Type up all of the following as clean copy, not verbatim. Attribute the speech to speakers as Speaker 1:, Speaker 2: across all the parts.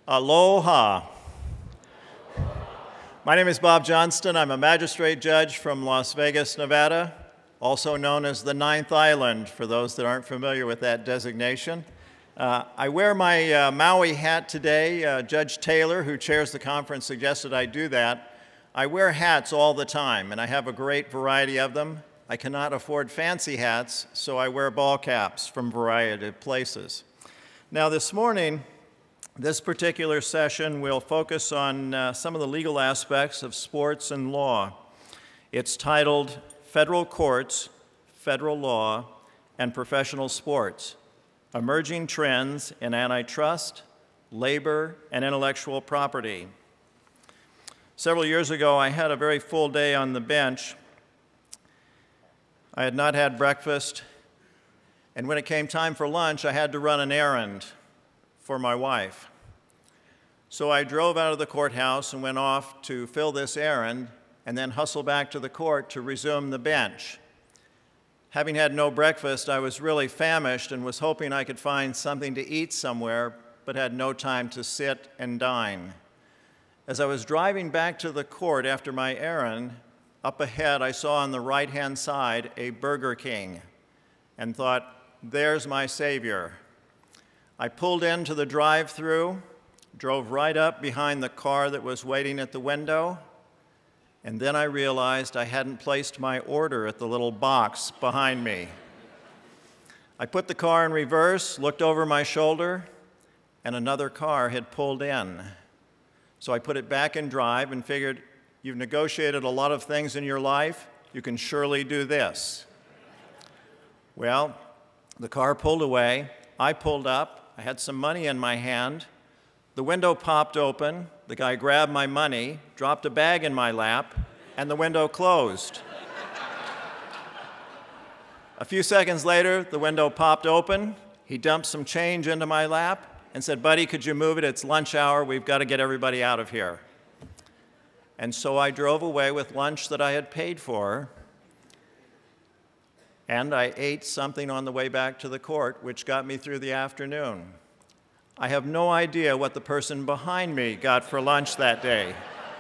Speaker 1: Aloha. My name is Bob Johnston. I'm a magistrate judge from Las Vegas, Nevada, also known as the Ninth Island, for those that aren't familiar with that designation. I wear my Maui hat today. Judge Taylor, who chairs the conference, suggested I do that. I wear hats all the time, and I have a great variety of them. I cannot afford fancy hats, so I wear ball caps from a variety of places. Now, this morning, this particular session will focus on some of the legal aspects of sports and law. It's titled Federal Courts, Federal Law, and Professional Sports: Emerging Trends in Antitrust, Labor, and Intellectual Property. Several years ago, I had a very full day on the bench. I had not had breakfast, and when it came time for lunch, I had to run an errand for my wife. So I drove out of the courthouse and went off to fill this errand and then hustle back to the court to resume the bench. Having had no breakfast, I was really famished and was hoping I could find something to eat somewhere, but had no time to sit and dine. As I was driving back to the court after my errand, up ahead I saw on the right-hand side a Burger King and thought, there's my savior. I pulled into the drive-thru, drove right up behind the car that was waiting at the window, and then I realized I hadn't placed my order at the little box behind me. I put the car in reverse, looked over my shoulder, and another car had pulled in. So I put it back in drive and figured, you've negotiated a lot of things in your life, you can surely do this. Well, the car pulled away, I pulled up, I had some money in my hand. The window popped open, the guy grabbed my money, dropped a bag in my lap, and the window closed. A few seconds later, the window popped open, he dumped some change into my lap and said, buddy, could you move it? It's lunch hour, we've got to get everybody out of here. And so I drove away with lunch that I had paid for, and I ate something on the way back to the court, which got me through the afternoon. I have no idea what the person behind me got for lunch that day.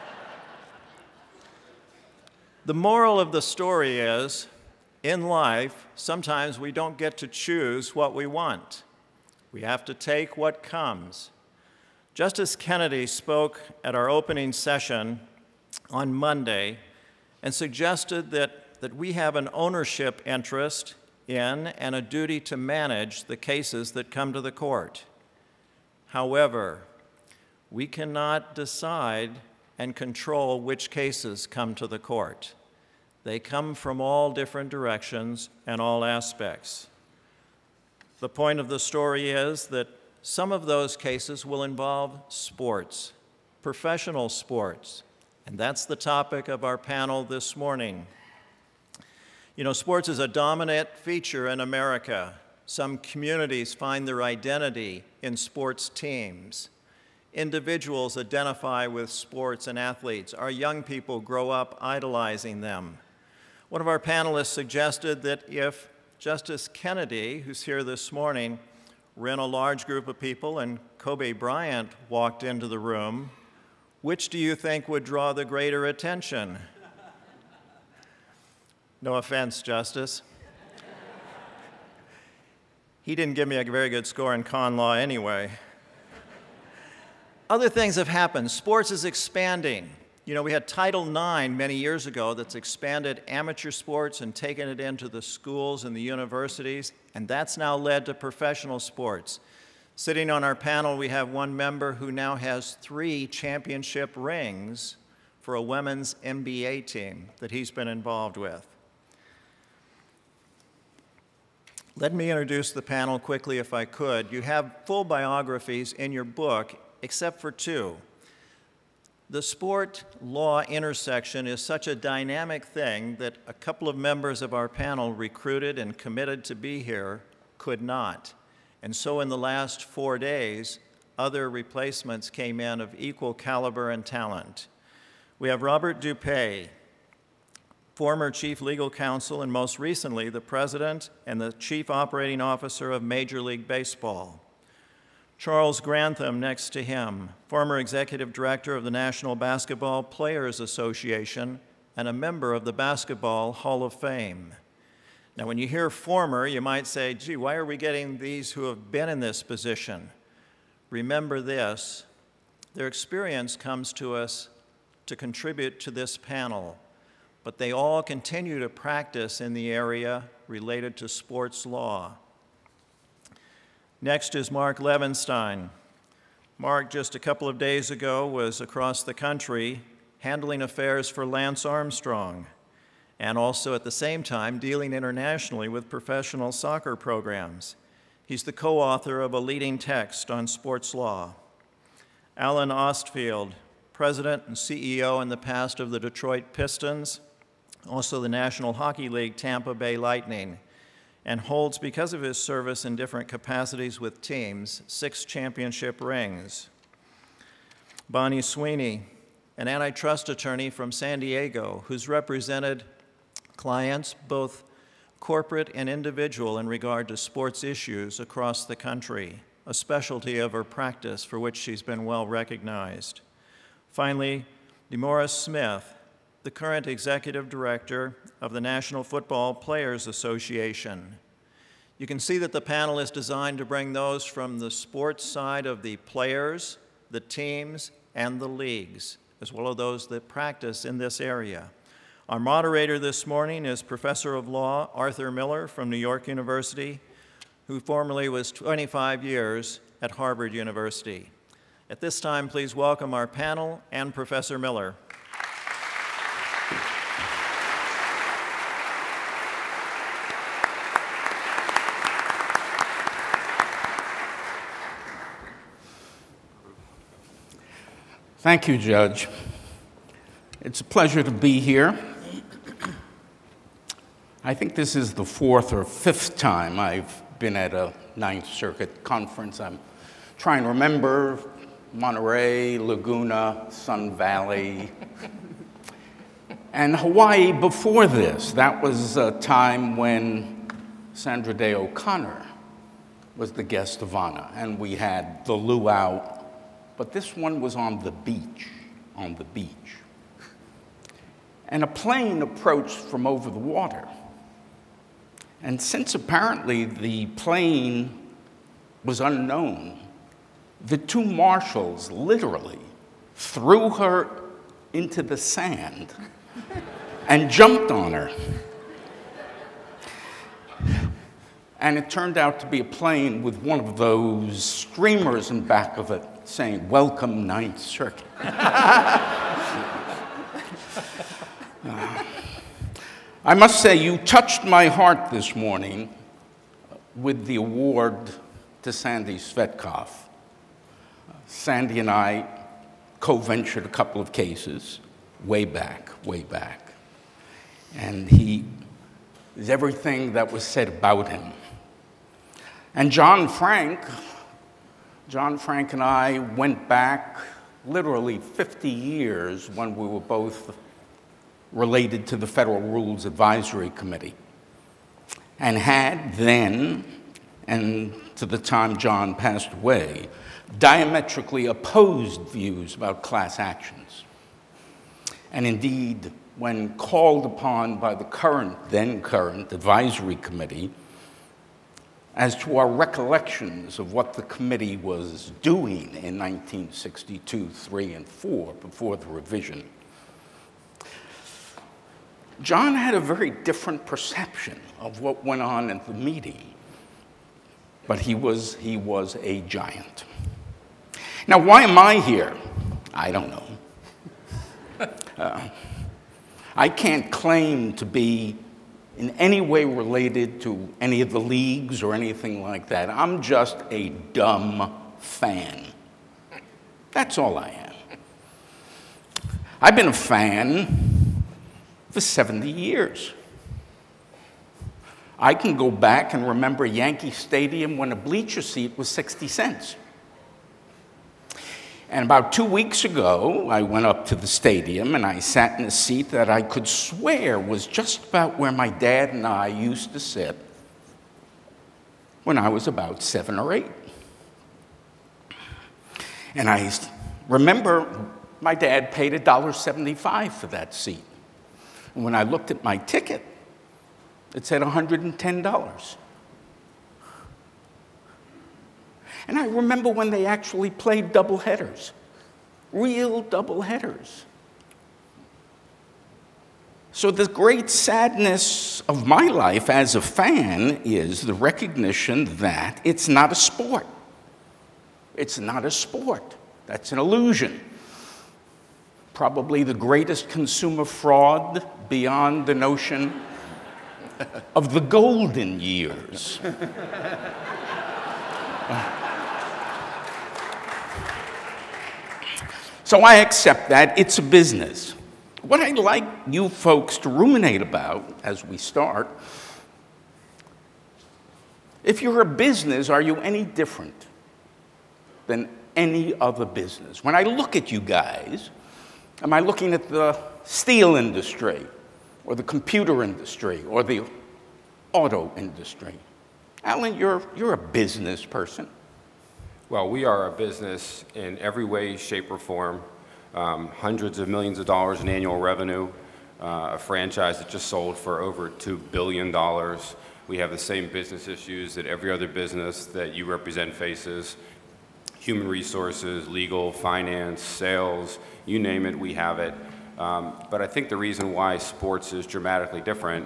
Speaker 1: The moral of the story is, in life, sometimes we don't get to choose what we want. We have to take what comes. Justice Kennedy spoke at our opening session on Monday and suggested that we have an ownership interest in and a duty to manage the cases that come to the court. However, we cannot decide and control which cases come to the court. They come from all different directions and all aspects. The point of the story is that some of those cases will involve sports, professional sports, and that's the topic of our panel this morning. You know, sports is a dominant feature in America. Some communities find their identity in sports teams. Individuals identify with sports and athletes. Our young people grow up idolizing them. One of our panelists suggested that if Justice Kennedy, who's here this morning, were in a large group of people and Kobe Bryant walked into the room, which do you think would draw the greater attention? No offense, Justice. He didn't give me a very good score in con law anyway. Other things have happened. Sports is expanding. You know, we had Title IX many years ago that's expanded amateur sports and taken it into the schools and the universities, and that's now led to professional sports. Sitting on our panel, we have one member who now has 3 championship rings for a women's NBA team that he's been involved with. Let me introduce the panel quickly if I could. You have full biographies in your book, except for 2. The sport-law intersection is such a dynamic thing that a couple of members of our panel recruited and committed to be here could not. And so in the last 4 days, other replacements came in of equal caliber and talent. We have Robert Dupay, former chief legal counsel and most recently the president and the chief operating officer of Major League Baseball. Charles Grantham next to him, former executive director of the National Basketball Players Association and a member of the Basketball Hall of Fame. Now, when you hear former, you might say, gee, why are we getting these who have been in this position? Remember this, their experience comes to us to contribute to this panel, but they all continue to practice in the area related to sports law. Next is Mark Levenstein. Mark, just a couple of days ago, was across the country handling affairs for Lance Armstrong, and also at the same time dealing internationally with professional soccer programs. He's the co-author of a leading text on sports law. Alan Ostfield, president and CEO in the past of the Detroit Pistons, also the National Hockey League Tampa Bay Lightning, and holds, because of his service in different capacities with teams, 6 championship rings. Bonnie Sweeney, an antitrust attorney from San Diego, who's represented clients, both corporate and individual, in regard to sports issues across the country, a specialty of her practice for which she's been well recognized. Finally, DeMaurice Smith, the current executive director of the National Football Players Association. You can see that the panel is designed to bring those from the sports side of the players, the teams, and the leagues, as well as those that practice in this area. Our moderator this morning is Professor of Law Arthur Miller from New York University, who formerly was 25 years at Harvard University. At this time, please welcome our panel and Professor Miller.
Speaker 2: Thank you, Judge. It's a pleasure to be here. I think this is the 4th or 5th time I've been at a Ninth Circuit conference. I'm trying to remember Monterey, Laguna, Sun Valley, and Hawaii before this. That was a time when Sandra Day O'Connor was the guest of honor, and we had the luau. But this one was on the beach, And a plane approached from over the water. And since apparently the plane was unknown, the 2 marshals literally threw her into the sand and jumped on her. And it turned out to be a plane with one of those streamers in back of it saying, "Welcome, Ninth Circuit." I must say, you touched my heart this morning with the award to Sandy Svetkov. Sandy and I co-ventured a couple of cases way back. And he is everything that was said about him. And John Frank and I went back literally 50 years when we were both related to the Federal Rules Advisory Committee, and had then, and to the time John passed away, diametrically opposed views about class actions. And indeed, when called upon by the then current Advisory Committee as to our recollections of what the committee was doing in 1962, 3, and 4, before the revision, John had a very different perception of what went on at the meeting, but he was a giant. Now, why am I here? I don't know. I can't claim to be in any way related to any of the leagues or anything like that. I'm just a dumb fan. That's all I am. I've been a fan for 70 years. I can go back and remember Yankee Stadium when a bleacher seat was 60 cents. And about 2 weeks ago, I went up to the stadium and I sat in a seat that I could swear was just about where my dad and I used to sit when I was about 7 or 8. And I remember my dad paid $1.75 for that seat. And when I looked at my ticket, it said $110. And I remember when they actually played doubleheaders, real doubleheaders. So the great sadness of my life as a fan is the recognition that it's not a sport. It's not a sport. That's an illusion. Probably the greatest consumer fraud beyond the notion of the golden years. So I accept that it's a business. What I'd like you folks to ruminate about as we start, if you're a business, are you any different than any other business? When I look at you guys, am I looking at the steel industry or the computer industry or the auto industry? Alan, you're a business person.
Speaker 3: Well, we are a business in every way, shape, or form. Hundreds of millions of dollars in annual revenue, a franchise that just sold for over $2 billion. We have the same business issues that every other business that you represent faces. Human resources, legal, finance, sales, you name it, we have it. But I think the reason why sports is dramatically different,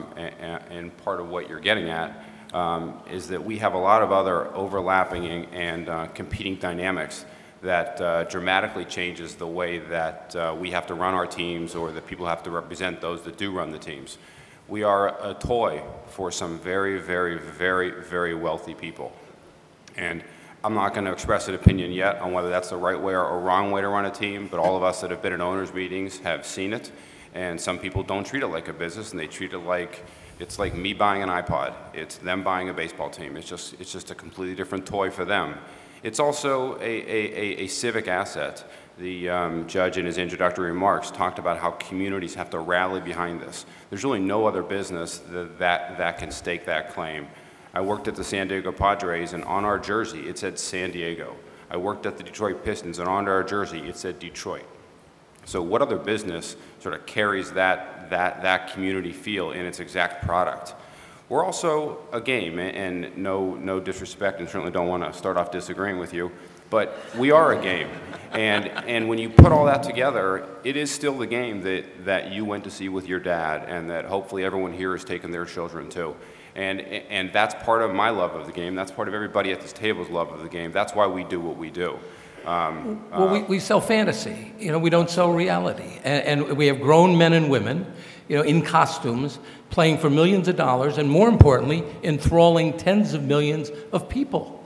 Speaker 3: and part of what you're getting at, is that we have a lot of other overlapping and competing dynamics that dramatically changes the way that we have to run our teams or that people have to represent those that do run the teams. We are a toy for some very, very, very, very wealthy people. And I'm not going to express an opinion yet on whether that's the right way or wrong way to run a team, but all of us that have been in owners' meetings have seen it. And some people don't treat it like a business, and they treat it like it's like me buying an iPod. It's them buying a baseball team. It's just a completely different toy for them. It's also a civic asset. The judge in his introductory remarks talked about how communities have to rally behind this. There's really no other business that can stake that claim. I worked at the San Diego Padres, and on our jersey it said San Diego. I worked at the Detroit Pistons, and on our jersey it said Detroit. So what other business sort of carries that community feel in its exact product? We're also a game, and no disrespect, and certainly don't want to start off disagreeing with you, but we are a game. And when you put all that together, it is still the game that you went to see with your dad, and that hopefully everyone here has taken their children to. And that's part of my love of the game. That's part of everybody at this table's love of the game. That's why we do what we do.
Speaker 4: Well, we sell fantasy. You know, we don't sell reality. And we have grown men and women, you know, in costumes, playing for millions of dollars, and more importantly, enthralling tens of millions of people.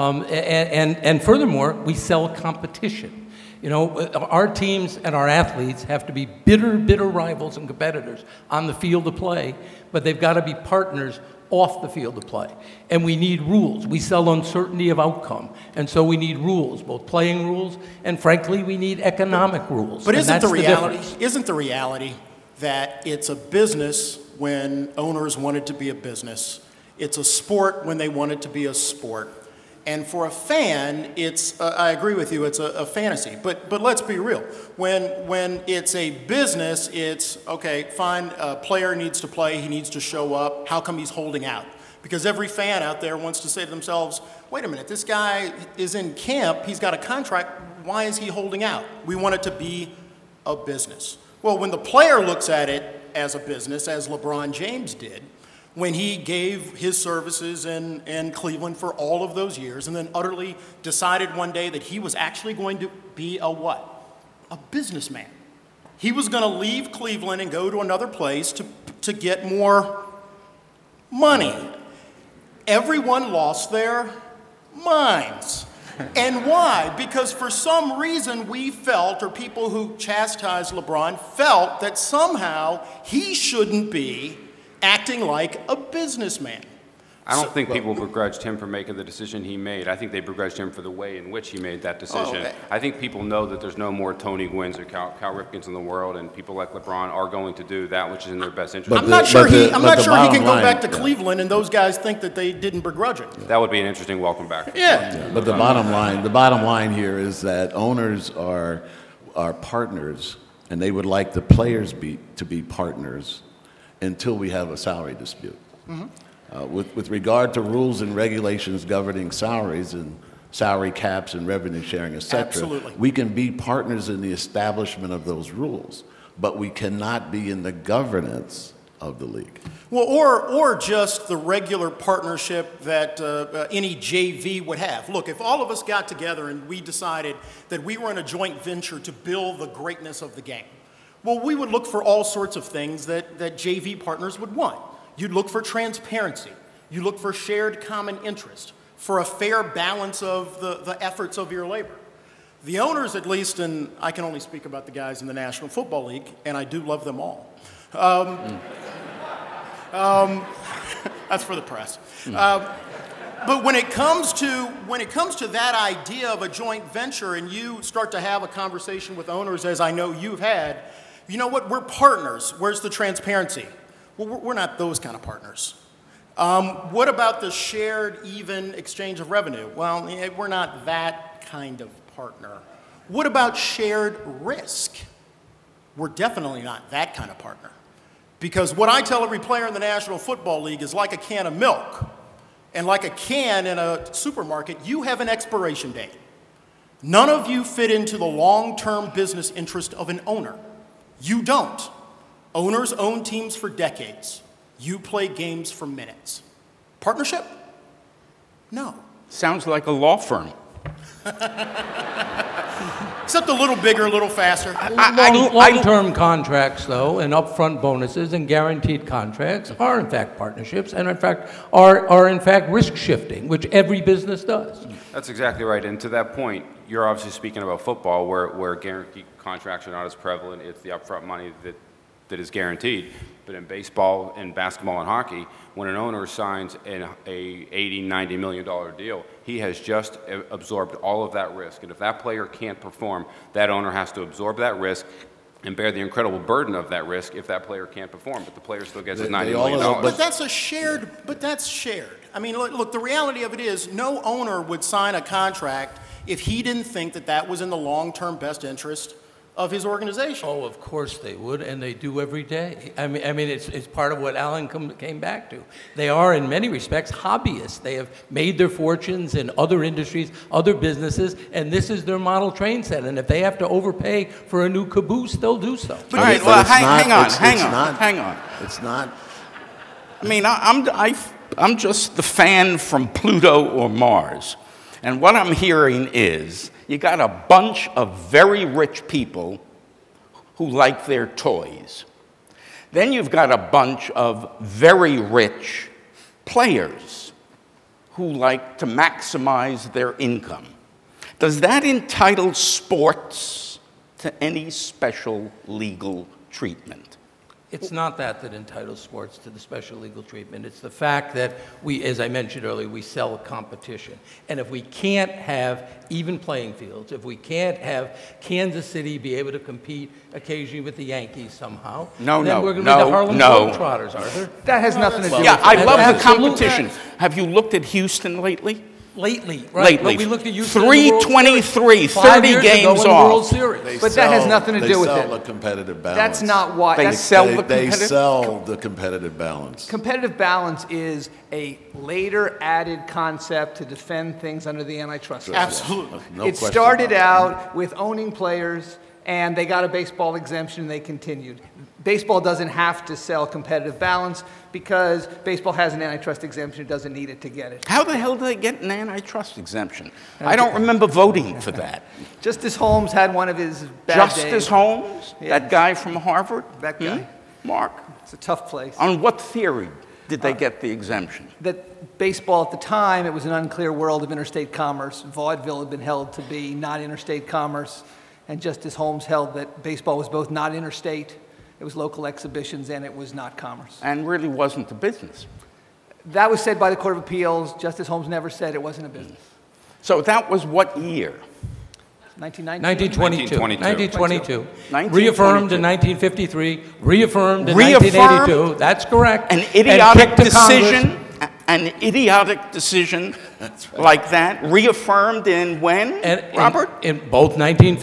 Speaker 4: And furthermore, we sell competition. You know, our teams and our athletes have to be bitter rivals and competitors on the field of play, but they've got to be partners off the field of play. And we need rules. We sell uncertainty of outcome. And so we need rules, both playing rules, and frankly, we need economic rules.
Speaker 5: But isn't the reality that it's a business when owners want it to be a business? It's a sport when they want it to be a sport. And for a fan, it's, I agree with you, it's a fantasy. But let's be real. When it's a business, it's, okay, fine, a player needs to play, he needs to show up. How come he's holding out? Because every fan out there wants to say to themselves, wait a minute, this guy is in camp, he's got a contract, why is he holding out? We want it to be a business. Well, when the player looks at it as a business, as LeBron James did, when he gave his services in Cleveland for all of those years and then utterly decided one day that he was actually going to be a what? A businessman. He was going to leave Cleveland and go to another place to get more money. Everyone lost their minds. And why? Because for some reason we felt, or people who chastised LeBron felt, that somehow he shouldn't be acting like a businessman.
Speaker 3: I don't think people begrudged him for making the decision he made. I think they begrudged him for the way in which he made that decision. I think people know that there's no more Tony Gwynns or Cal Ripkens in the world, and people like LeBron are going to do that which is in their best interest.
Speaker 5: I'm not sure he can go back to Cleveland and those guys think that they didn't begrudge it.
Speaker 3: That would be an interesting welcome back.
Speaker 5: Yeah.
Speaker 6: But the bottom line here is that owners are partners, and they would like the players to be partners until we have a salary dispute. Mm-hmm. With regard to rules and regulations governing salaries and salary caps and revenue sharing, et cetera, we can be partners in the establishment of those rules, but we cannot be in the governance of the league.
Speaker 5: Well, or just the regular partnership that any JV would have. Look, if all of us got together and we decided that we were in a joint venture to build the greatness of the game, well, we would look for all sorts of things that JV partners would want. You'd look for transparency. You look for shared common interest, for a fair balance of the efforts of your labor. The owners, at least, and I can only speak about the guys in the National Football League, and I do love them all. That's for the press. But when it comes to that idea of a joint venture, and you start to have a conversation with owners, as I know you've had, you know what? We're partners. Where's the transparency? Well, we're not those kind of partners. What about the shared, even exchange of revenue? Well, we're not that kind of partner. What about shared risk? We're definitely not that kind of partner. Because what I tell every player in the National Football League is like a can of milk. And like a can in a supermarket, you have an expiration date. None of you fit into the long-term business interest of an owner. You don't. Owners own teams for decades. You play games for minutes. Partnership? No.
Speaker 2: Sounds like a law firm.
Speaker 5: Except a little bigger, a little faster.
Speaker 4: Long-term contracts, though, and upfront bonuses and guaranteed contracts are, in fact, partnerships, and in fact, are in fact risk shifting, which every business does.
Speaker 3: That's exactly right. And to that point, you're obviously speaking about football, where guaranteed contracts are not as prevalent. It's the upfront money that is guaranteed. But in baseball and basketball and hockey, when an owner signs a $80, $90 million deal, he has just absorbed all of that risk. And if that player can't perform, that owner has to absorb that risk and bear the incredible burden of that risk if that player can't perform. But the player still gets his $90 million.
Speaker 5: But that's shared. I mean, look, the reality of it is no owner would sign a contract if he didn't think that that was in the long-term best interest of his organization.
Speaker 4: Oh, of course they would, and they do every day. I mean, it's part of what Alan came back to. They are, in many respects, hobbyists. They have made their fortunes in other industries, other businesses, and this is their model train set. And if they have to overpay for a new caboose, they'll do so.
Speaker 2: All right, well, hang on.
Speaker 6: It's not.
Speaker 2: I mean, I'm just the fan from Pluto or Mars. And what I'm hearing is you got a bunch of very rich people who like their toys. Then you've got a bunch of very rich players who like to maximize their income. Does that entitle sports to any special legal treatment?
Speaker 4: It's not that entitles sports to the special legal treatment. It's the fact that we, as I mentioned earlier, we sell competition. And if we can't have even playing fields, if we can't have Kansas City be able to compete occasionally with the Yankees somehow, then we're going to be the Harlem Globetrotters, Arthur.
Speaker 7: That has nothing to do with it.
Speaker 2: Yeah, I love the competition. Have you looked at Houston lately?
Speaker 4: Lately, right?
Speaker 2: Lately.
Speaker 4: We looked at Houston
Speaker 2: 323, 30 games off.
Speaker 7: But that has nothing to do with it.
Speaker 6: They sell the competitive balance.
Speaker 7: That's not why.
Speaker 2: They sell
Speaker 6: the competitive balance.
Speaker 7: Competitive balance is a later added concept to defend things under the antitrust law.
Speaker 5: Absolutely.
Speaker 7: It started out with owning players, and they got a baseball exemption, and they continued. Baseball doesn't have to sell competitive balance because baseball has an antitrust exemption. It doesn't need it to get it.
Speaker 2: How the hell did they get an antitrust exemption? I don't remember voting for that.
Speaker 7: Justice Holmes had one of his bad
Speaker 2: Justice
Speaker 7: days.
Speaker 2: Holmes?
Speaker 7: Yeah.
Speaker 2: That guy from Harvard?
Speaker 7: That guy.
Speaker 2: Mark?
Speaker 7: It's a tough place.
Speaker 2: On what theory did they get the exemption?
Speaker 7: That baseball at the time, it was an unclear world of interstate commerce. Vaudeville had been held to be not interstate commerce, and Justice Holmes held that baseball was both not interstate, it was local exhibitions, and it was not commerce.
Speaker 2: And really wasn't a business.
Speaker 7: That was said by the Court of Appeals. Justice Holmes never said it wasn't a business.
Speaker 2: So that was what year?
Speaker 7: 1922.
Speaker 4: 1922.
Speaker 2: 1922.
Speaker 4: Reaffirmed in 1953, reaffirmed in 1982. That's correct.
Speaker 2: An idiotic
Speaker 4: And kicked to Congress.
Speaker 2: an idiotic decision like that, reaffirmed in when, Robert?
Speaker 4: In both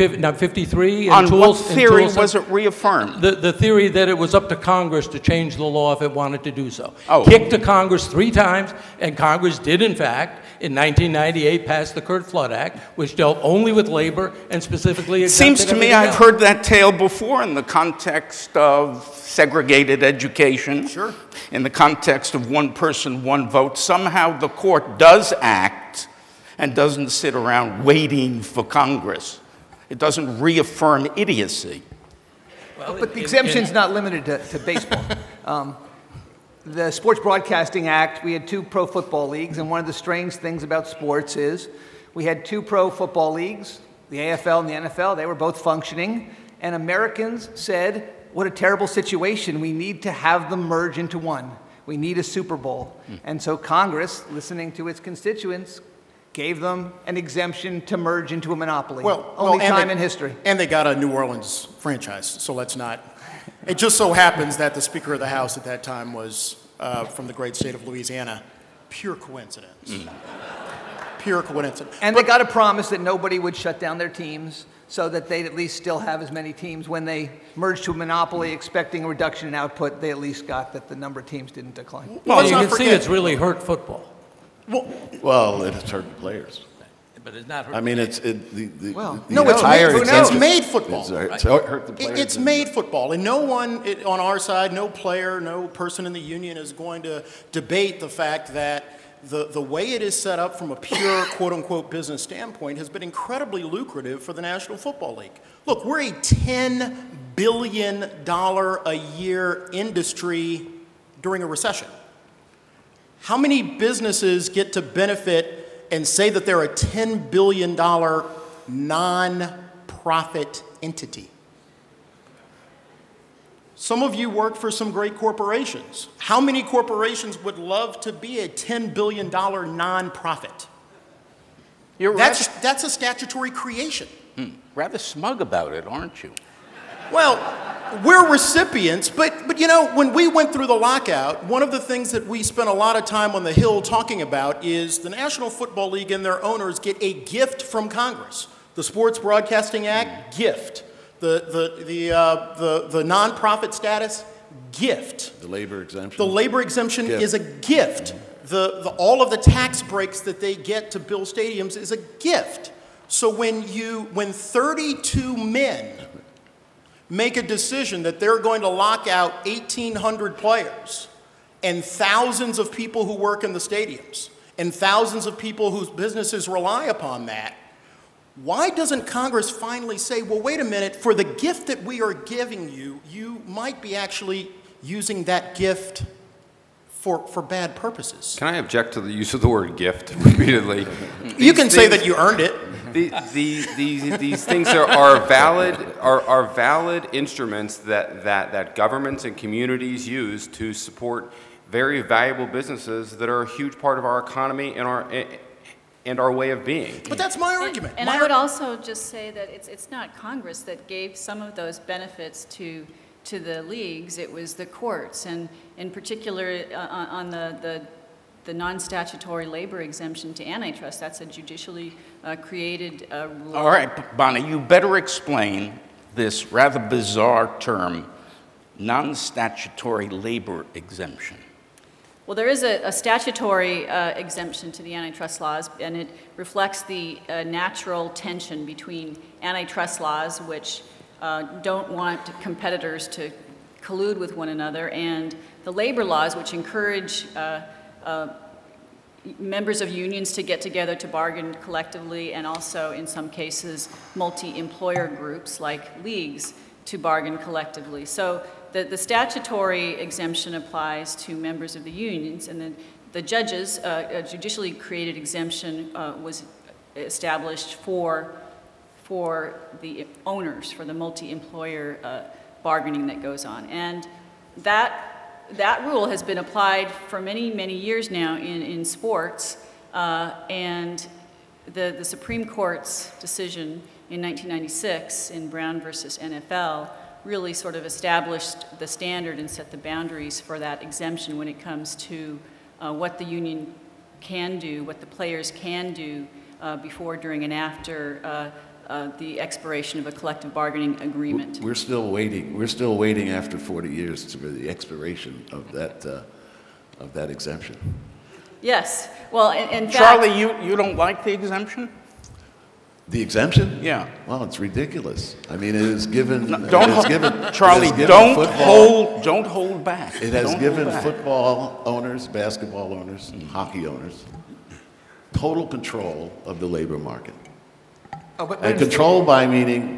Speaker 4: 1953 and
Speaker 2: On what theory was it reaffirmed?
Speaker 4: The theory that it was up to Congress to change the law if it wanted to do so.
Speaker 2: Oh.
Speaker 4: Kicked to Congress 3 times, and Congress did, in fact, in 1998, pass the Curt Flood Act, which dealt only with labor and specifically exempted
Speaker 2: Seems to me
Speaker 4: everything
Speaker 2: I've
Speaker 4: else.
Speaker 2: heard that tale before in the context of segregated education.
Speaker 5: Sure.
Speaker 2: In the context of one person, one vote. Somehow the court does act and doesn't sit around waiting for Congress. It doesn't reaffirm idiocy.
Speaker 4: Well,
Speaker 7: But the exemption's not limited to baseball. The Sports Broadcasting Act, we had 2 pro football leagues, and one of the strange things about sports is we had 2 pro football leagues, the AFL and the NFL. They were both functioning, and Americans said, what a terrible situation. We need to have them merge into one. We need a Super Bowl. And so Congress, listening to its constituents, gave them an exemption to merge into a monopoly. Only time in history.
Speaker 5: And they got a New Orleans franchise, so let's not. It just so happens that the Speaker of the House at that time was from the great state of Louisiana. Pure coincidence. Pure coincidence.
Speaker 7: And they got a promise that nobody would shut down their teams so that they'd at least still have as many teams. When they merged to a monopoly expecting a reduction in output, they at least got that the number of teams didn't decline.
Speaker 4: Well,
Speaker 5: let's
Speaker 4: you
Speaker 5: not
Speaker 4: can see
Speaker 5: forget-
Speaker 4: it's really hurt football.
Speaker 6: Well, it has hurt the players.
Speaker 4: But it's not hurt.
Speaker 6: I mean,
Speaker 5: No,
Speaker 6: the
Speaker 5: it's
Speaker 6: entire
Speaker 5: made,
Speaker 6: exemption-
Speaker 5: it's made football.
Speaker 6: It's hurt the players.
Speaker 5: It's made football, and no one on our side, no player, no person in the union is going to debate the fact that the way it is set up from a pure quote-unquote business standpoint has been incredibly lucrative for the National Football League. Look, we're a $10 billion a year industry during a recession. How many businesses get to benefit and say that they're a $10 billion non-profit entity? Some of you work for some great corporations. How many corporations would love to be a $10 billion nonprofit? That's a statutory creation.
Speaker 2: Rather smug about it, aren't you?
Speaker 5: Well, we're recipients, but you know, when we went through the lockout, one of the things that we spent a lot of time on the Hill talking about is the National Football League and their owners get a gift from Congress. The Sports Broadcasting Act, gift. The nonprofit status, gift.
Speaker 6: The labor exemption.
Speaker 5: The labor exemption
Speaker 6: Gift.
Speaker 5: is a gift. All of the tax breaks that they get to build stadiums is a gift. So when 32 men make a decision that they're going to lock out 1,800 players and thousands of people who work in the stadiums and thousands of people whose businesses rely upon that, why doesn't Congress finally say, well, wait a minute, for the gift that we are giving you, you might be actually using that gift for bad purposes?
Speaker 3: Can I object to the use of the word gift repeatedly?
Speaker 5: You can say that you earned it.
Speaker 3: These things are valid instruments that governments and communities use to support very valuable businesses that are a huge part of our economy and our way of being.
Speaker 5: But that's my argument.
Speaker 8: And I would also just say that it's not Congress that gave some of those benefits to the leagues. It was the courts, and in particular on the non-statutory labor exemption to antitrust. That's a judicially created rule.
Speaker 2: All right, Bonnie, you better explain this rather bizarre term, non-statutory labor exemption.
Speaker 8: Well, there is a statutory exemption to the antitrust laws, and it reflects the natural tension between antitrust laws, which don't want competitors to collude with one another, and the labor laws, which encourage members of unions to get together to bargain collectively, and also, in some cases, multi-employer groups like leagues to bargain collectively. So the statutory exemption applies to members of the unions, and then the judges, a judicially created exemption was established for the owners, for the multi-employer bargaining that goes on. And that that rule has been applied for many, many years now in sports, and the Supreme Court's decision in 1996 in Brown versus NFL really sort of established the standard and set the boundaries for that exemption when it comes to what the union can do, what the players can do before, during, and after the expiration of a collective bargaining agreement.
Speaker 6: We're still waiting. We're still waiting after 40 years for the expiration of that exemption.
Speaker 8: Yes. Well, in fact,
Speaker 2: Charlie, you don't like the exemption?
Speaker 6: The exemption?
Speaker 2: Yeah.
Speaker 6: Well, it's ridiculous. I mean, it is given.
Speaker 2: Charlie, don't hold back.
Speaker 6: It has given football owners, basketball owners, and hockey owners total control of the labor market. And control by meaning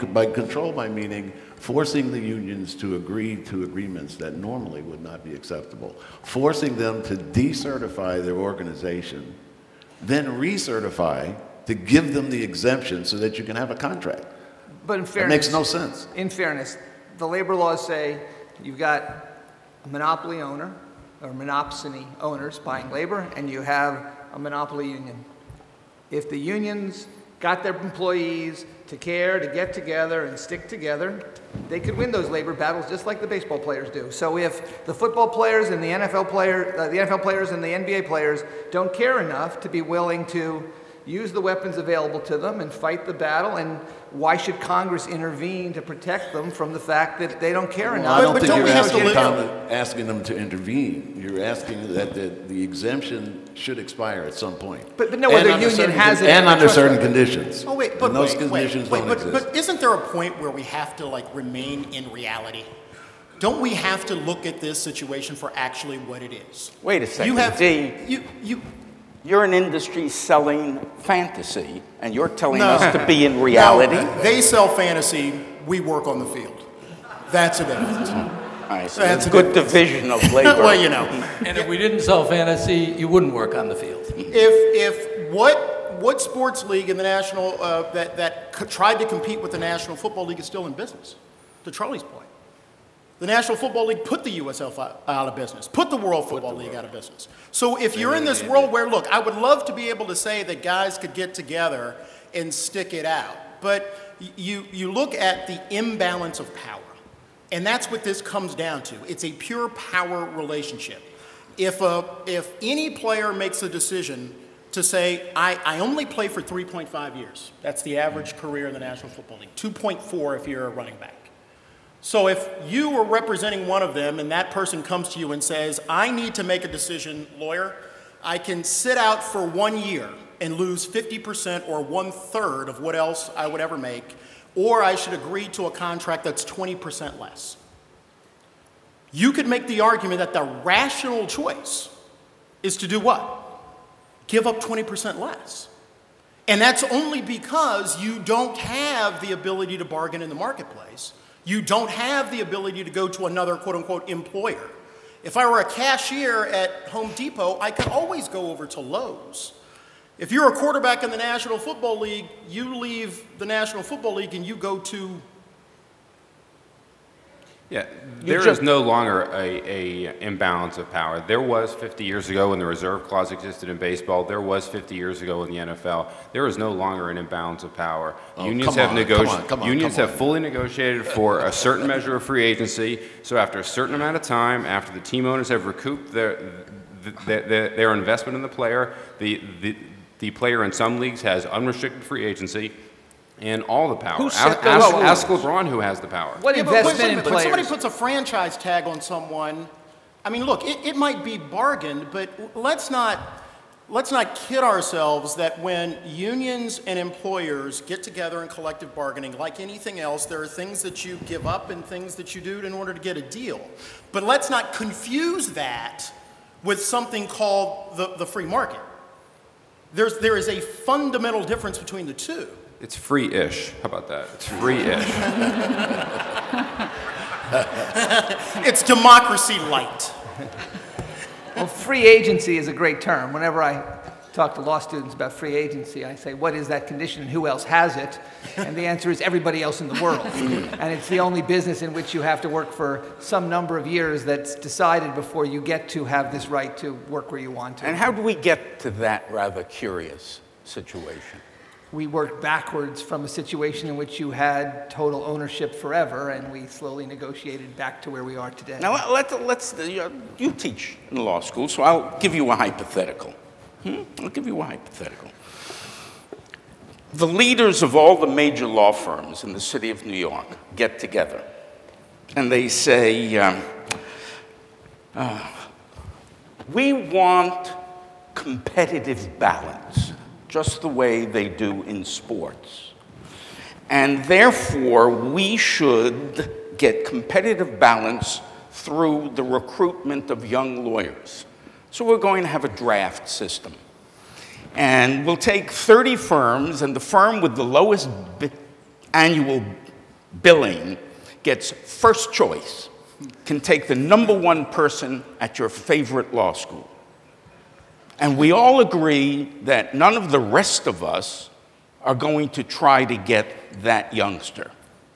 Speaker 6: forcing the unions to agree to agreements that normally would not be acceptable, forcing them to decertify their organization, then recertify to give them the exemption so that you can have a contract.
Speaker 7: But in fairness,
Speaker 6: it makes no sense.
Speaker 7: In fairness, the labor laws say you've got a monopoly owner or monopsony owners buying labor, and you have a monopoly union. If the unions got their employees to care, to get together and stick together, they could win those labor battles just like the baseball players do. So if the football players and the NFL players and the NBA players don't care enough to be willing to use the weapons available to them and fight the battle, and why should Congress intervene to protect them from the fact that they don't care enough?
Speaker 6: I don't think you're asking them to intervene. You're asking that the exemption should expire at some point.
Speaker 7: But no other union has it.
Speaker 6: And under certain conditions.
Speaker 5: Oh, wait,
Speaker 6: but those conditions don't exist.
Speaker 5: But isn't there a point where we have to, like, remain in reality? Don't we have to look at this situation for actually what it is?
Speaker 2: Wait a second. You're an industry selling fantasy, and you're telling us to be in reality?
Speaker 5: No, they sell fantasy, we work on the field. That's a difference.
Speaker 2: So that's a good division of labor.
Speaker 5: Well, you know.
Speaker 4: And if we didn't sell fantasy, you wouldn't work on the field.
Speaker 5: If what sports league in the national that tried to compete with the National Football League is still in business? To Charlie's point. The National Football League put the USL out of business, put the World Football League out of business. So if you're in this world where, look, I would love to be able to say that guys could get together and stick it out, but you look at the imbalance of power, and that's what this comes down to. It's a pure power relationship. If any player makes a decision to say, I only play for 3.5 years, that's the average career in the National Football League, 2.4 if you're a running back. So if you were representing one of them and that person comes to you and says, I need to make a decision, lawyer, I can sit out for 1 year and lose 50% or 1/3 of what else I would ever make, or I should agree to a contract that's 20% less. You could make the argument that the rational choice is to do what? Give up 20% less. And that's only because you don't have the ability to bargain in the marketplace. You don't have the ability to go to another quote-unquote employer. If I were a cashier at Home Depot, I could always go over to Lowe's. If you're a quarterback in the National Football League, you leave the National Football League and you go to...
Speaker 3: Yeah, there is no longer a imbalance of power. There was 50 years ago when the reserve clause existed in baseball. There was 50 years ago in the NFL. There is no longer an imbalance of power. Unions have fully negotiated for a certain measure of free agency. So after a certain amount of time, after the team owners have recouped their investment in the player, the player in some leagues has unrestricted free agency. And all the power. Ask LeBron who has the power.
Speaker 7: What investment in players?
Speaker 5: When somebody puts a franchise tag on someone, I mean, look, it might be bargained, but let's not kid ourselves that when unions and employers get together in collective bargaining, like anything else, there are things that you give up and things that you do in order to get a deal. But let's not confuse that with something called the free market. There is a fundamental difference between the two.
Speaker 3: It's free-ish. How about that? It's free-ish.
Speaker 5: It's democracy light.
Speaker 7: Well, free agency is a great term. Whenever I talk to law students about free agency. I say, what is that condition and who else has it? And the answer is everybody else in the world. And it's the only business in which you have to work for some number of years that's decided before you get to have this right to work where you want to.
Speaker 2: And how do we get to that rather curious situation?
Speaker 7: We worked backwards from a situation in which you had total ownership forever, and we slowly negotiated back to where we are today.
Speaker 2: Now, you teach in law school, so I'll give you a hypothetical. I'll give you a hypothetical. The leaders of all the major law firms in the city of New York get together, and they say, we want competitive balance, just the way they do in sports. And therefore, we should get competitive balance through the recruitment of young lawyers. So we're going to have a draft system. And we'll take 30 firms, and the firm with the lowest annual billing gets first choice, can take the #1 person at your favorite law school. And we all agree that none of the rest of us are going to try to get that youngster.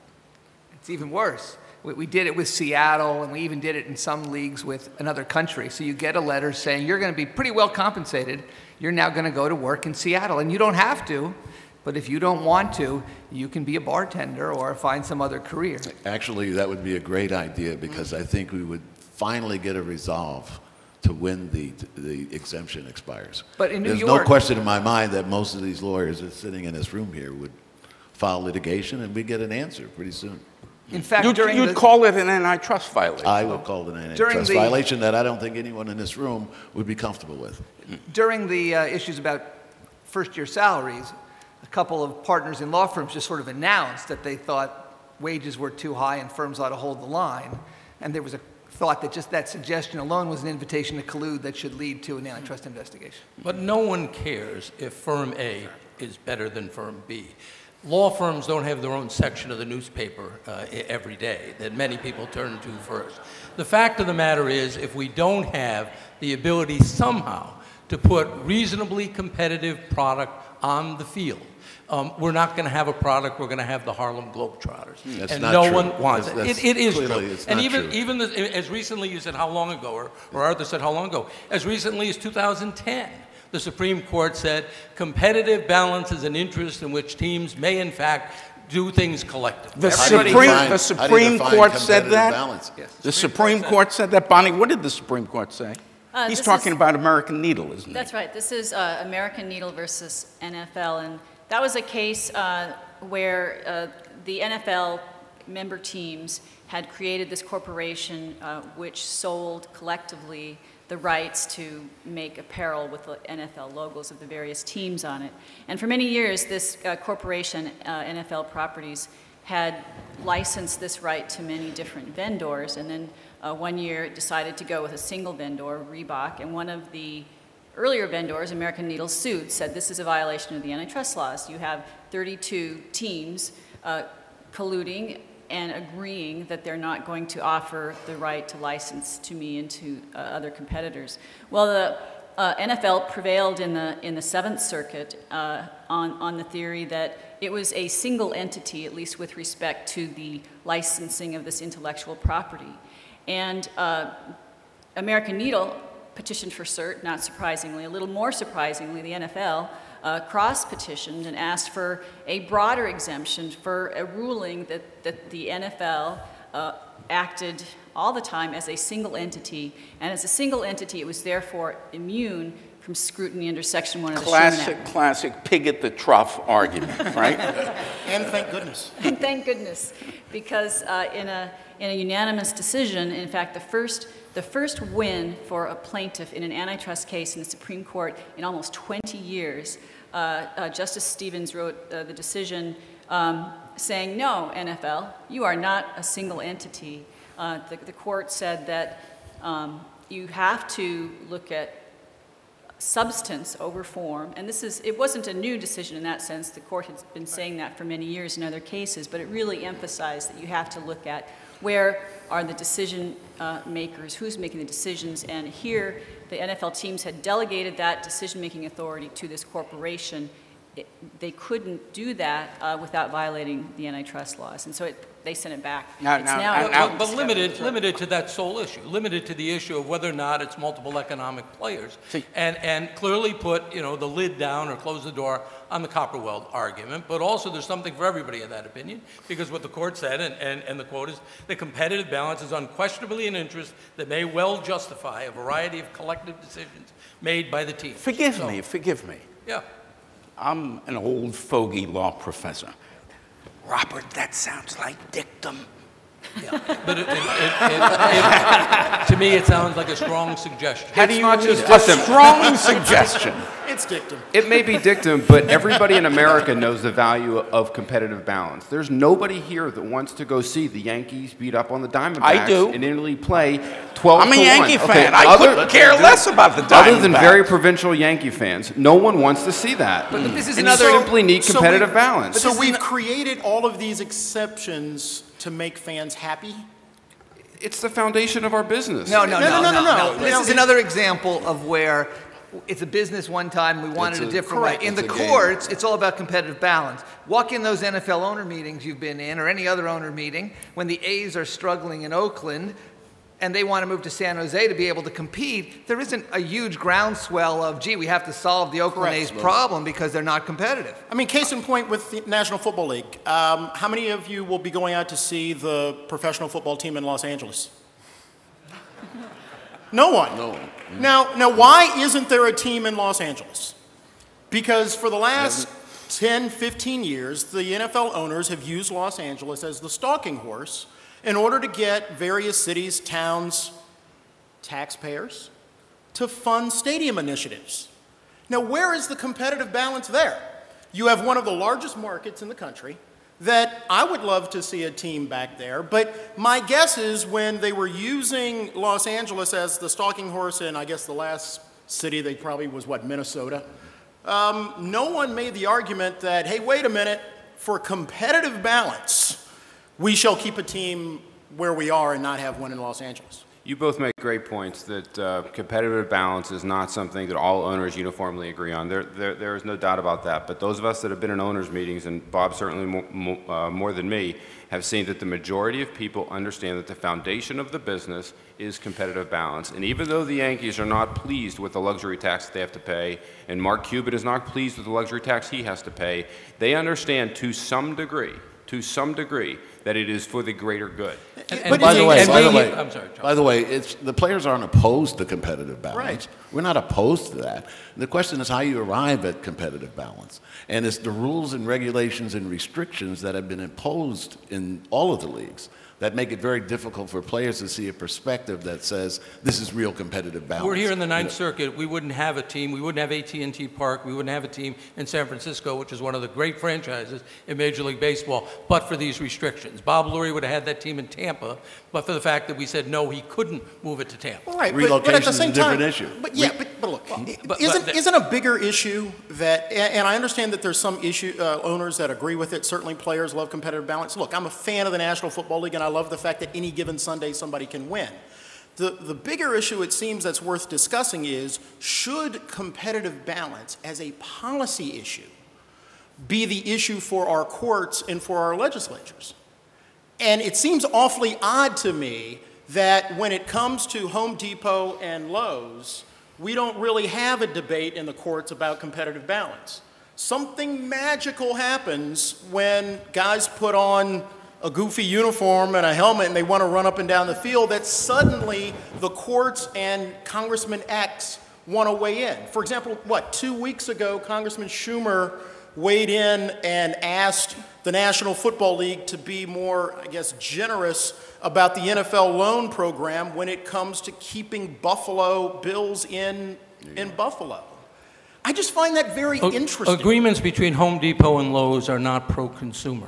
Speaker 7: It's even worse. We did it with Seattle, and we even did it in some leagues with another country. So you get a letter saying you're going to be pretty well compensated. You're now going to go to work in Seattle. And you don't have to, but if you don't want to, you can be a bartender or find some other career.
Speaker 6: Actually, that would be a great idea, because I think we would finally get a resolve to when the exemption expires.
Speaker 7: But in New
Speaker 6: There's
Speaker 7: York,
Speaker 6: no question in my mind that most of these lawyers that are sitting in this room here would file litigation, and we get an answer pretty soon.
Speaker 7: in fact,
Speaker 2: You'd call it an antitrust violation.
Speaker 6: I would call it an antitrust violation that I don't think anyone in this room would be comfortable with.
Speaker 7: during the issues about first-year salaries, a couple of partners in law firms just sort of announced that they thought wages were too high and firms ought to hold the line. And there was a thought that just that suggestion alone was an invitation to collude that should lead to an antitrust investigation.
Speaker 4: But no one cares if firm A is better than firm B. Law firms don't have their own section of the newspaper every day that many people turn to first. The fact of the matter is, if we don't have the ability somehow to put reasonably competitive product on the field, we're not going to have a product. We're going to have the Harlem Globetrotters, and no one wants it. It is true. And even as recently, you said how long ago, or Arthur said how long ago, as recently as 2010, the Supreme Court said competitive balance is an interest in which teams may, in fact, do things collectively.
Speaker 2: The Supreme Court said that?
Speaker 7: Yes.
Speaker 2: The Supreme Court said that? Bonnie, what did the Supreme Court say? He's talking about American Needle, isn't he?
Speaker 8: That's right. This is American Needle versus NFL, and that was a case where the NFL member teams had created this corporation which sold collectively the rights to make apparel with the NFL logos of the various teams on it. And for many years, this corporation, NFL Properties, had licensed this right to many different vendors, and then one year it decided to go with a single vendor, Reebok, and one of the earlier vendors, American Needle, sued, said this is a violation of the antitrust laws. You have 32 teams colluding and agreeing that they're not going to offer the right to license to me and to other competitors. Well, the NFL prevailed in the Seventh Circuit on the theory that it was a single entity, at least with respect to the licensing of this intellectual property. And American Needle petitioned for cert, not surprisingly. A little more surprisingly, the NFL cross-petitioned and asked for a broader exemption, for a ruling that the NFL acted all the time as a single entity, and as a single entity, it was therefore immune from scrutiny under Section 1 of the Sherman Act.
Speaker 2: Classic pig at the trough argument, right?
Speaker 5: And thank goodness.
Speaker 8: And thank goodness, because in a unanimous decision, in fact, the first win for a plaintiff in an antitrust case in the Supreme Court in almost 20 years, Justice Stevens wrote the decision saying, no, NFL, you are not a single entity. The court said that you have to look at substance over form, and it wasn't a new decision in that sense. The court has been saying that for many years in other cases, but it really emphasized that you have to look at where are the decision makers, who's making the decisions, and here the NFL teams had delegated that decision-making authority to this corporation. They couldn't do that without violating the antitrust laws, and so they sent it back.
Speaker 4: But limited to that sole issue, limited to the issue of whether or not it's multiple economic players, and clearly put the lid down or close the door on the Copperweld argument. But also there's something for everybody in that opinion, because what the court said, and the quote is, the competitive balance is unquestionably an interest that may well justify a variety of collective decisions made by the team.
Speaker 2: Forgive me.
Speaker 4: Yeah.
Speaker 2: I'm an old fogey law professor. Robert, that sounds like dictum.
Speaker 4: Yeah. But to me, it sounds like a strong suggestion.
Speaker 2: How do you read it? A strong suggestion.
Speaker 5: It's dictum.
Speaker 3: It may be dictum, but everybody in America knows the value of competitive balance. There's nobody here that wants to go see the Yankees beat up on the Diamondbacks.
Speaker 2: I do.
Speaker 3: In Italy play 12-1.
Speaker 2: I'm a Yankee fan. I couldn't care less about the Diamondbacks.
Speaker 3: Other than very provincial Yankee fans, no one wants to see that.
Speaker 7: But this is
Speaker 3: and
Speaker 7: another.
Speaker 3: you simply need competitive balance.
Speaker 5: So we've created all of these exceptions to make fans happy?
Speaker 3: It's the foundation of our business.
Speaker 7: No. This is another example of where it's a business one time, we want it a different way. In the courts, it's all about competitive balance. Walk in those NFL owner meetings you've been in, or any other owner meeting, when the A's are struggling in Oakland, and they want to move to San Jose to be able to compete, there isn't a huge groundswell of, gee, we have to solve the Oakland A's problem because they're not competitive.
Speaker 5: I mean, case in point with the National Football League. How many of you will be going out to see the professional football team in Los Angeles? No one.
Speaker 6: No one.
Speaker 5: Now, why isn't there a team in Los Angeles? Because for the last 10, 15 years, the NFL owners have used Los Angeles as the stalking horse in order to get various cities, towns, taxpayers to fund stadium initiatives. Now, where is the competitive balance there? You have one of the largest markets in the country that I would love to see a team back there, but my guess is when they were using Los Angeles as the stalking horse, and I guess the last city they probably was, Minnesota, no one made the argument that, hey, wait a minute, for competitive balance, we shall keep a team where we are and not have one in Los Angeles.
Speaker 3: You both make great points that competitive balance is not something that all owners uniformly agree on. There is no doubt about that. But those of us that have been in owners' meetings, and Bob certainly more than me, have seen that the majority of people understand that the foundation of the business is competitive balance. And even though the Yankees are not pleased with the luxury tax that they have to pay, and Mark Cuban is not pleased with the luxury tax he has to pay, they understand to some degree, that it is for the greater good.
Speaker 6: And by the way, it's, the players aren't opposed to competitive balance.
Speaker 5: Right.
Speaker 6: We're not opposed to that. The question is how you arrive at competitive balance. And it's the rules and regulations and restrictions that have been imposed in all of the leagues that make it very difficult for players to see a perspective that says this is real competitive balance.
Speaker 4: We're here in the Ninth Circuit. We wouldn't have a team. We wouldn't have AT&T Park. We wouldn't have a team in San Francisco, which is one of the great franchises in Major League Baseball, but for these restrictions. Bob Lurie would have had that team in Tampa, but for the fact that we said, no, he couldn't move it to Tampa.
Speaker 5: Right,
Speaker 6: relocation
Speaker 5: but at the same
Speaker 6: is a different
Speaker 5: time,
Speaker 6: issue.
Speaker 5: But look, isn't a bigger issue that, and I understand that there's some owners that agree with it. Certainly players love competitive balance. Look, I'm a fan of the National Football League, and I love the fact that any given Sunday somebody can win. The bigger issue, it seems, that's worth discussing is, should competitive balance as a policy issue be the issue for our courts and for our legislatures? And it seems awfully odd to me that when it comes to Home Depot and Lowe's, we don't really have a debate in the courts about competitive balance. Something magical happens when guys put on a goofy uniform and a helmet and they want to run up and down the field, that suddenly the courts and Congressman X want to weigh in. For example, 2 weeks ago, Congressman Schumer weighed in and asked the National Football League to be more, I guess, generous about the NFL loan program when it comes to keeping Buffalo Bills in Buffalo. I just find that very interesting.
Speaker 4: Agreements between Home Depot and Lowe's are not pro-consumer.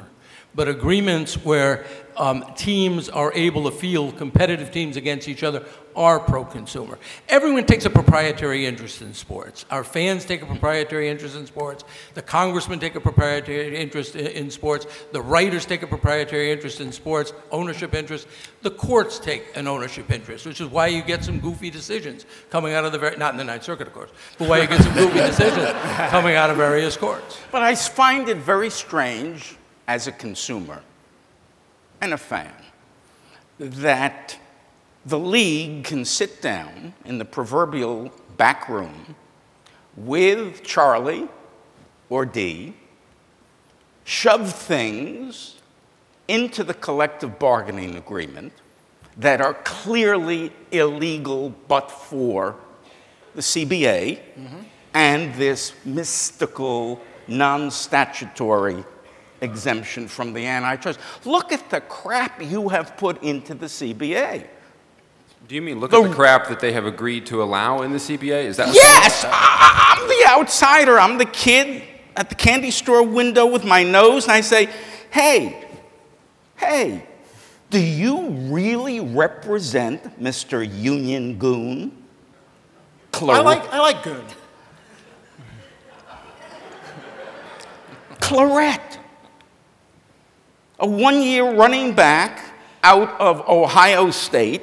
Speaker 4: But agreements where teams are able to field competitive teams against each other are pro-consumer. Everyone takes a proprietary interest in sports. Our fans take a proprietary interest in sports. The congressmen take a proprietary interest in sports. The writers take a proprietary interest in sports, ownership interest. The courts take an ownership interest, which is why you get some goofy decisions coming out of the, not in the Ninth Circuit, of course, but why you get some goofy decisions coming out of various courts.
Speaker 2: But I find it very strange as a consumer and a fan that the league can sit down in the proverbial back room with Charlie or D, shove things into the collective bargaining agreement that are clearly illegal but for the CBA and this mystical, non-statutory exemption from the antitrust. Look at the crap you have put into the CBA.
Speaker 3: Do you mean look at the crap that they have agreed to allow in the CBA? Is that what
Speaker 2: Yes! I'm the outsider. I'm the kid at the candy store window with my nose, and I say, hey, do you really represent Mr. Union Goon?
Speaker 5: I like Goon.
Speaker 2: Clarette, a one-year running back out of Ohio State,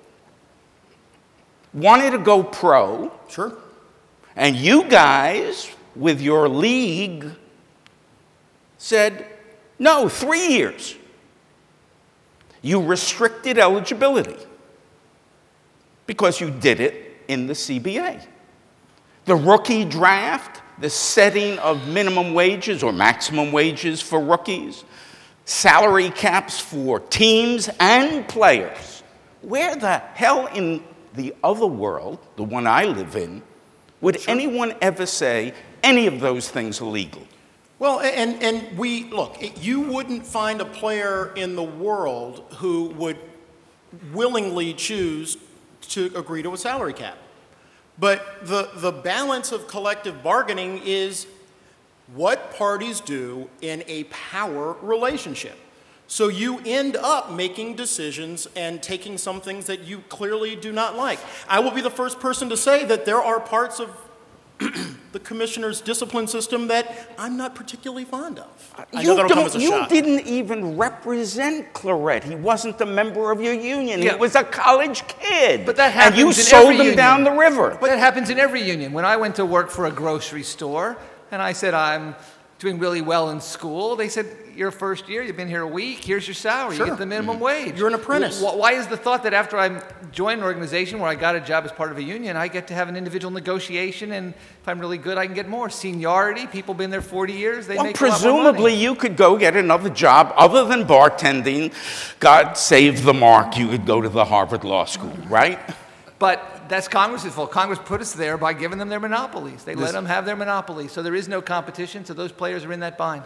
Speaker 2: wanted to go pro.
Speaker 5: Sure.
Speaker 2: And you guys, with your league, said, no, 3 years. You restricted eligibility because you did it in the CBA. The rookie draft, the setting of minimum wages or maximum wages for rookies, salary caps for teams and players. Where the hell in the other world, the one I live in, would anyone ever say any of those things are legal?
Speaker 5: Well, and we, look, you wouldn't find a player in the world who would willingly choose to agree to a salary cap. But the balance of collective bargaining is what parties do in a power relationship. So you end up making decisions and taking some things that you clearly do not like. I will be the first person to say that there are parts of the commissioner's discipline system that I'm not particularly fond of. I know that'll come as a shock.
Speaker 2: You didn't even represent Clarette. He wasn't a member of your union. Yeah. He was a college kid.
Speaker 7: But that happens
Speaker 2: and you sold him down the river.
Speaker 7: But that happens in every union. When I went to work for a grocery store and I said I'm doing really well in school, they said, your first year, you've been here a week, here's your salary,
Speaker 5: Sure.
Speaker 7: you get the minimum wage.
Speaker 5: You're an apprentice.
Speaker 7: Why is the thought that after I join an organization where I got a job as part of a union, I get to have an individual negotiation, and if I'm really good, I can get more? Seniority, people been there 40 years, they make a lot more money.
Speaker 2: Presumably you could go get another job other than bartending. God save the mark, you could go to the Harvard Law School, right?
Speaker 7: But that's Congress's fault. Congress put us there by giving them their monopolies. They let them have their monopolies. So there is no competition, so those players are in that bind.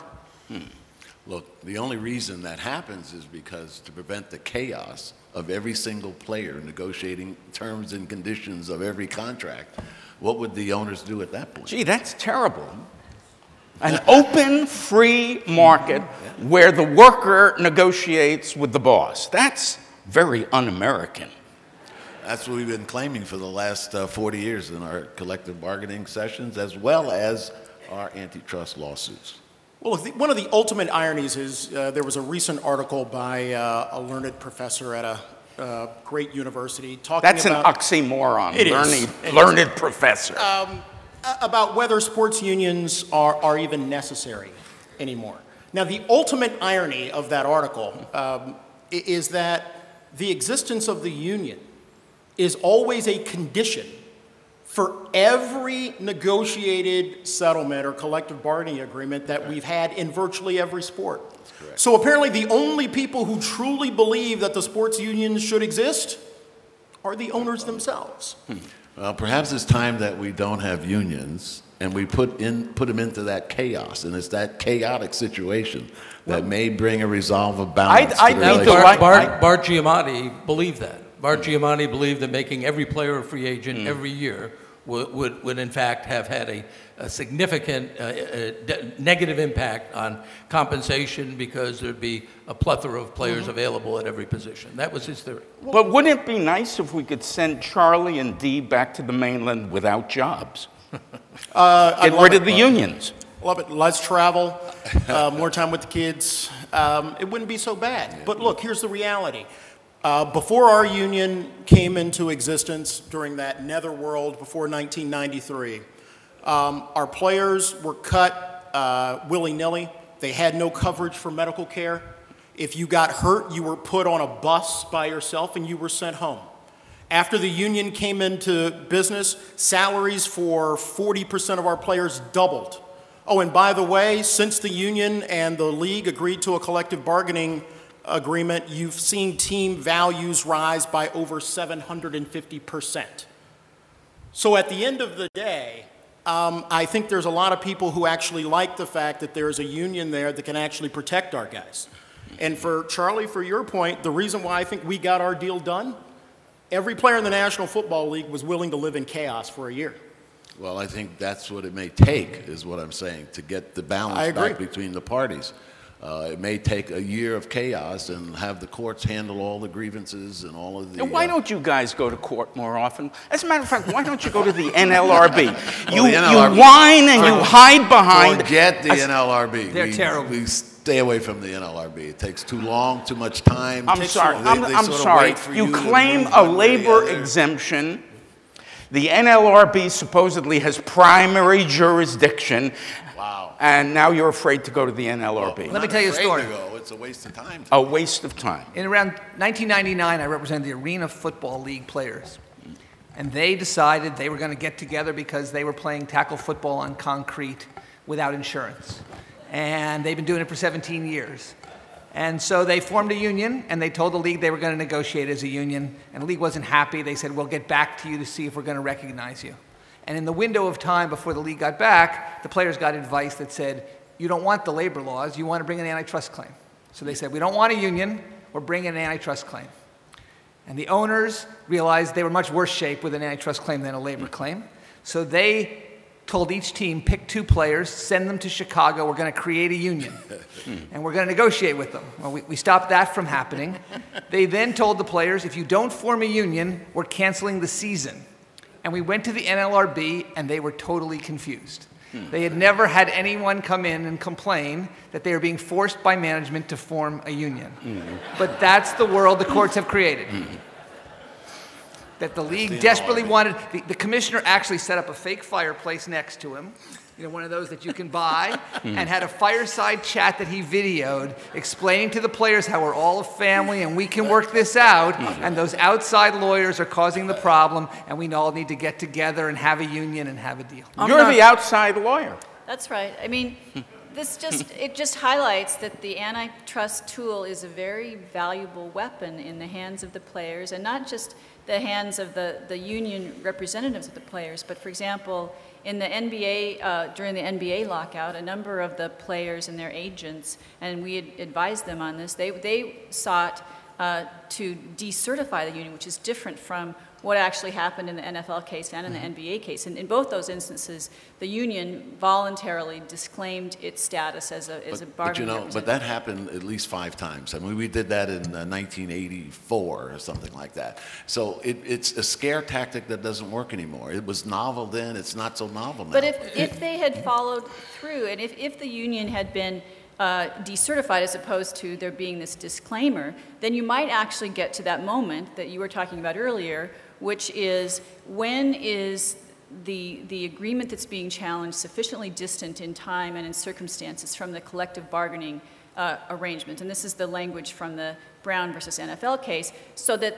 Speaker 6: Look, the only reason that happens is because to prevent the chaos of every single player negotiating terms and conditions of every contract, what would the owners do at that point?
Speaker 2: Gee, that's terrible. An open, free market where the worker negotiates with the boss. That's very un-American.
Speaker 6: That's what we've been claiming for the last 40 years in our collective bargaining sessions, as well as our antitrust lawsuits.
Speaker 5: Well, one of the ultimate ironies is there was a recent article by a learned professor at a great university talking
Speaker 2: That's
Speaker 5: about...
Speaker 2: That's an oxymoron,
Speaker 5: It
Speaker 2: learned professor.
Speaker 5: About whether sports unions are even necessary anymore. Now, the ultimate irony of that article is that the existence of the union is always a condition for every negotiated settlement or collective bargaining agreement that we've had in virtually every sport. So apparently the only people who truly believe that the sports unions should exist are the owners themselves.
Speaker 6: Well, perhaps it's time that we don't have unions and we put them into that chaos, and it's that chaotic situation that may bring a resolve of balance.
Speaker 4: Bart Giamatti believed that. Bart Giamatti believed that making every player a free agent every year would in fact have had a significant negative impact on compensation because there'd be a plethora of players available at every position. That was his theory.
Speaker 2: But wouldn't it be nice if we could send Charlie and Dee back to the mainland without jobs? Get rid of the unions.
Speaker 5: Love it. Less travel, more time with the kids. It wouldn't be so bad. But look, here's the reality. Before our union came into existence during that netherworld before 1993, our players were cut willy-nilly. They had no coverage for medical care. If you got hurt, you were put on a bus by yourself and you were sent home. After the union came into business, salaries for 40% of our players doubled. Oh, and by the way, since the union and the league agreed to a collective bargaining agreement, you've seen team values rise by over 750%. So at the end of the day, I think there's a lot of people who actually like the fact that there's a union there that can actually protect our guys. And for Charlie, for your point, the reason why I think we got our deal done, every player in the National Football League was willing to live in chaos for a year.
Speaker 6: Well, I think that's what it may take, is what I'm saying, to get the balance back between the parties. It may take a year of chaos and have the courts handle all the grievances and all of the...
Speaker 2: And why don't you guys go to court more often? As a matter of fact, why don't you go to the NLRB? You whine and you hide behind...
Speaker 6: Forget the NLRB.
Speaker 7: They're terrible.
Speaker 6: We stay away from the NLRB. It takes too long, too much time.
Speaker 2: I'm sorry. I'm sorry. You claim a labor exemption. The NLRB supposedly has primary jurisdiction.
Speaker 6: Wow.
Speaker 2: And now you're afraid to go to the NLRB.
Speaker 6: Well,
Speaker 7: Let me tell you a story.
Speaker 6: It's a waste of time.
Speaker 2: A waste of time.
Speaker 7: In around 1999, I represented the Arena Football League players. And they decided they were going to get together because they were playing tackle football on concrete without insurance. And they've been doing it for 17 years. And so they formed a union, and they told the league they were going to negotiate as a union. And the league wasn't happy. They said, we'll get back to you to see if we're going to recognize you. And in the window of time before the league got back, the players got advice that said, you don't want the labor laws, you want to bring an antitrust claim. So they said, we don't want a union, we're bringing an antitrust claim. And the owners realized they were much worse shape with an antitrust claim than a labor claim. So they told each team, pick 2 players, send them to Chicago, we're going to create a union. And we're going to negotiate with them. Well, we stopped that from happening. They then told the players, if you don't form a union, we're canceling the season. And we went to the NLRB, and they were totally confused. They had never had anyone come in and complain that they were being forced by management to form a union. But that's the world the courts have created. That the league desperately wanted. The commissioner actually set up a fake fireplace next to him, you know, one of those that you can buy, and had a fireside chat that he videoed explaining to the players how we're all a family and we can work this out, and those outside lawyers are causing the problem, and we all need to get together and have a union and have a deal.
Speaker 2: You're the outside lawyer.
Speaker 8: That's right. I mean, it just highlights that the antitrust tool is a very valuable weapon in the hands of the players, and not just the hands of the union representatives of the players, but for example, in the NBA, during the NBA lockout, a number of the players and their agents, and we had advised them on this, they sought to decertify the union, which is different from what actually happened in the NFL case and in the NBA case. And in both those instances, the union voluntarily disclaimed its status as a bargaining representative.
Speaker 6: But that happened at least 5 times. I mean, we did that in 1984 or something like that. So it's a scare tactic that doesn't work anymore. It was novel then, it's not so novel now.
Speaker 8: But if they had followed through, and if the union had been decertified as opposed to there being this disclaimer, then you might actually get to that moment that you were talking about earlier, which is when is the agreement that's being challenged sufficiently distant in time and in circumstances from the collective bargaining arrangement. And this is the language from the Brown versus NFL case, so that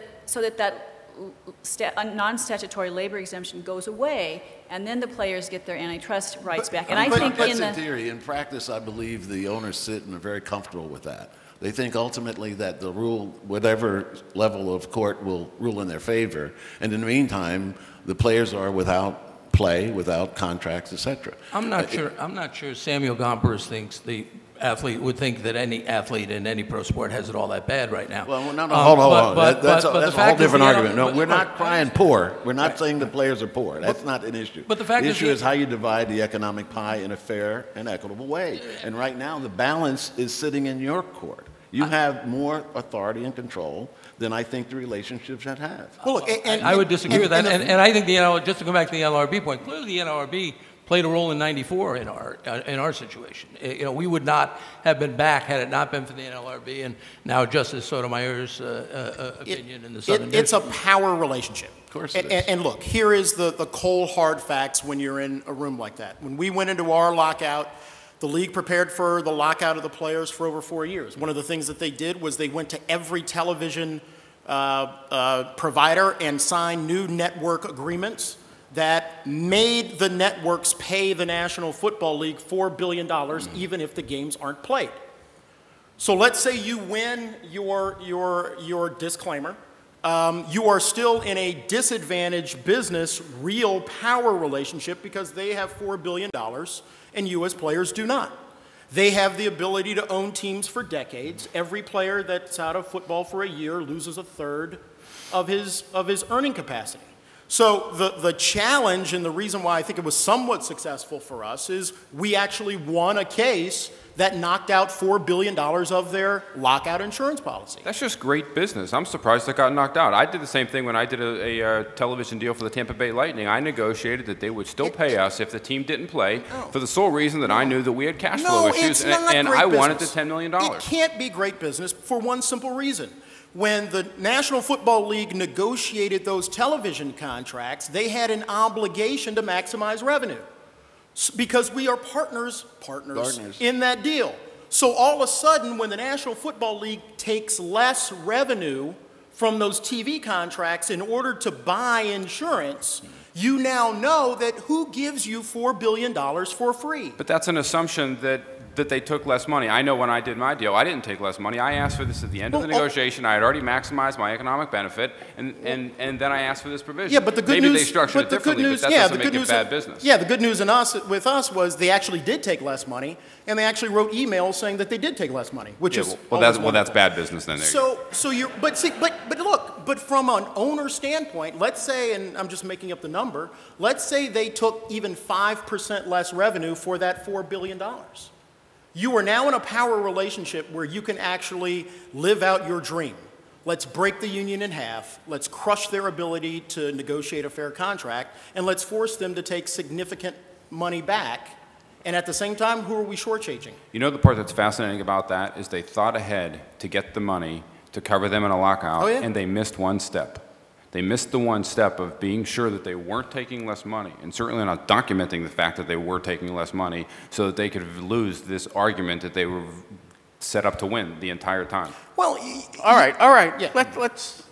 Speaker 8: non-statutory labor exemption goes away, and then the players get their antitrust rights back. And I think
Speaker 6: that's in theory. In practice, I believe the owners sit and are very comfortable with that. They think ultimately that the rule, whatever level of court, will rule in their favor. And in the meantime, the players are without play without contracts, etc.
Speaker 4: I'm not sure Samuel Gompers thinks the athlete would think that any athlete in any pro sport has it all that bad right now.
Speaker 6: Well, no, hold on. That's a whole different argument. No, we're not crying poor. We're not saying the players are poor. That's not an issue.
Speaker 4: But the
Speaker 6: issue is how you divide the economic pie in a fair and equitable way. And right now, the balance is sitting in your court. You have more authority and control than I think the relationship should have.
Speaker 5: Well, look,
Speaker 4: I would disagree with that. And I think just to go back to the NLRB point, clearly the NLRB played a role in '94 in our situation. We would not have been back had it not been for the NLRB and now Justice Sotomayor's opinion in the Southern District.
Speaker 5: It's a power relationship.
Speaker 6: Of course it is.
Speaker 5: And look, here is the cold, hard facts when you're in a room like that. When we went into our lockout, the league prepared for the lockout of the players for over 4 years. One of the things that they did was they went to every television provider and signed new network agreements that made the networks pay the National Football League $4 billion even if the games aren't played. So let's say you win your disclaimer. You are still in a disadvantaged business real power relationship because they have $4 billion and you as players do not. They have the ability to own teams for decades. Every player that's out of football for a year loses a third of his earning capacity. So the challenge and the reason why I think it was somewhat successful for us is we actually won a case that knocked out $4 billion of their lockout insurance policy.
Speaker 3: That's just great business. I'm surprised it got knocked out. I did the same thing when I did a television deal for the Tampa Bay Lightning. I negotiated that they would still pay us if the team didn't play for the sole reason that I knew that we had cash flow issues, and I wanted the $10 million.
Speaker 5: It can't be great business for one simple reason. When the National Football League negotiated those television contracts, they had an obligation to maximize revenue because we are partners in that deal. So all of a sudden, when the National Football League takes less revenue from those TV contracts in order to buy insurance, you now know that who gives you $4 billion for free?
Speaker 3: But that's an assumption that they took less money. I know when I did my deal, I didn't take less money. I asked for this at the end of the negotiation. I had already maximized my economic benefit, and then I asked for this provision.
Speaker 5: Yeah, but the good
Speaker 3: Maybe
Speaker 5: news,
Speaker 3: they structured it differently, but that doesn't make it bad business.
Speaker 5: Yeah, the good news with us was they actually did take less money, and they actually wrote emails saying that they did take less money, which is
Speaker 3: that's bad business then.
Speaker 5: But from an owner standpoint, let's say, and I'm just making up the number, let's say they took even 5% less revenue for that $4 billion. You are now in a power relationship where you can actually live out your dream. Let's break the union in half. Let's crush their ability to negotiate a fair contract, and let's force them to take significant money back. And at the same time, who are we shortchanging?
Speaker 3: You know the part that's fascinating about that is they thought ahead to get the money to cover them in a lockout, and they missed one step. They missed the one step of being sure that they weren't taking less money, and certainly not documenting the fact that they were taking less money so that they could lose this argument that they were set up to win the entire time.
Speaker 2: Well, all right.
Speaker 5: Yeah.
Speaker 2: Let's.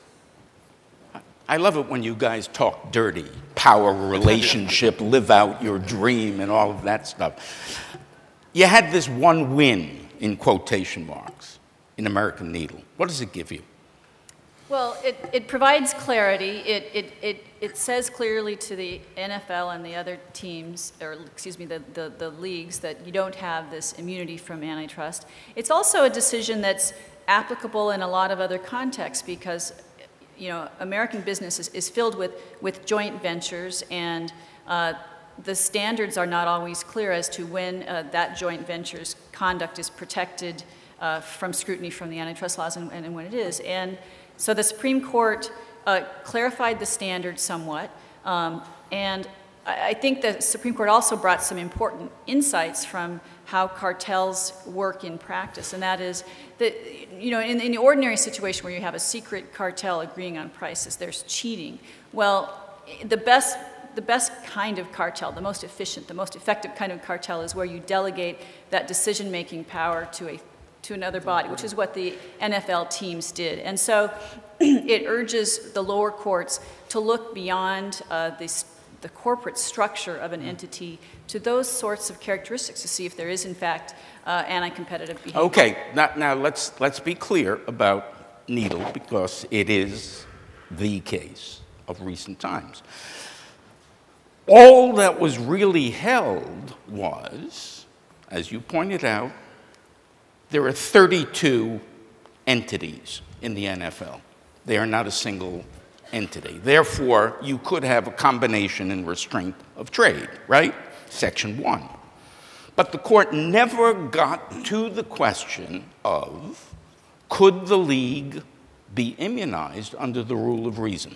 Speaker 2: I love it when you guys talk dirty, power relationship, live out your dream, and all of that stuff. You had this one win, in quotation marks, in American Needle. What does it give you?
Speaker 8: Well, it provides clarity. It says clearly to the NFL and the other teams, or excuse me, the leagues, that you don't have this immunity from antitrust. It's also a decision that's applicable in a lot of other contexts because, American business is filled with joint ventures, and the standards are not always clear as to when that joint venture's conduct is protected from scrutiny from the antitrust laws and when it is. And so the Supreme Court clarified the standard somewhat, and I think the Supreme Court also brought some important insights from how cartels work in practice, and that is that, in the ordinary situation where you have a secret cartel agreeing on prices, there's cheating. Well, the best kind of cartel, the most efficient, the most effective kind of cartel is where you delegate that decision-making power to another body, which is what the NFL teams did. And so it urges the lower courts to look beyond the corporate structure of an entity to those sorts of characteristics to see if there is, in fact, anti-competitive behavior.
Speaker 2: Okay, now let's be clear about Needle, because it is the case of recent times. all that was really held was, as you pointed out, there are 32 entities in the NFL. They are not a single entity. Therefore, you could have a combination and restraint of trade, right? Section 1. But the court never got to the question of, could the league be immunized under the rule of reason?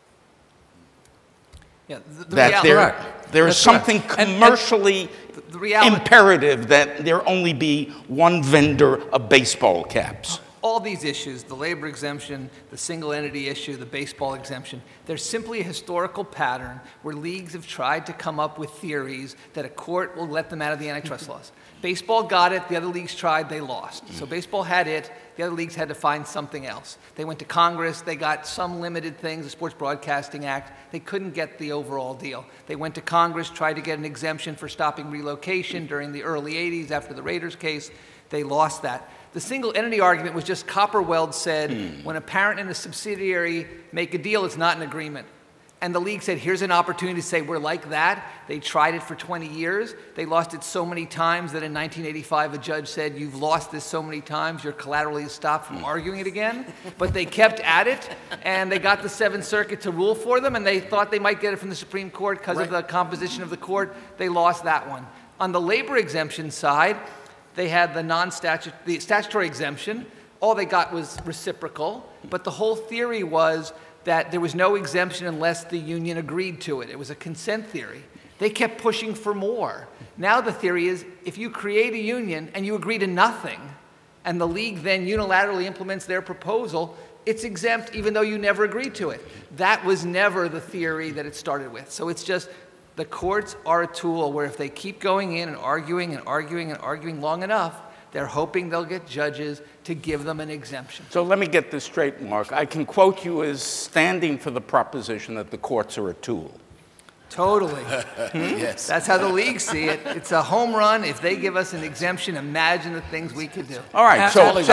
Speaker 7: Yeah,
Speaker 2: there is something commercially imperative that there only be one vendor of baseball caps.
Speaker 7: All these issues, the labor exemption, the single entity issue, the baseball exemption, there's simply a historical pattern where leagues have tried to come up with theories that a court will let them out of the antitrust laws. Baseball got it, the other leagues tried, they lost. So baseball had it, the other leagues had to find something else. They went to Congress, they got some limited things, the Sports Broadcasting Act, they couldn't get the overall deal. They went to Congress, tried to get an exemption for stopping relocation during the early 80s after the Raiders case, they lost that. The single entity argument was just Copperweld said, when a parent and a subsidiary make a deal, it's not an agreement. And the league said, here's an opportunity to say, we're like that. They tried it for 20 years. They lost it so many times that in 1985, a judge said, you've lost this so many times, you're collaterally stopped from arguing it again. But they kept at it, and they got the Seventh Circuit to rule for them, and they thought they might get it from the Supreme Court because of the composition of the court. They lost that one. On the labor exemption side, they had the statutory exemption. All they got was reciprocal, but the whole theory was that there was no exemption unless the union agreed to it. It was a consent theory. They kept pushing for more. Now the theory is if you create a union and you agree to nothing, and the league then unilaterally implements their proposal, it's exempt even though you never agreed to it. That was never the theory that it started with. So it's just the courts are a tool where if they keep going in and arguing and arguing and arguing long enough, they're hoping they'll get judges to give them an exemption.
Speaker 2: So let me get this straight, Mark. I can quote you as standing for the proposition that the courts are a tool.
Speaker 7: Totally.
Speaker 6: Yes.
Speaker 7: That's how the leagues see it. It's a home run. If they give us an exemption, imagine the things we could do.
Speaker 2: All right,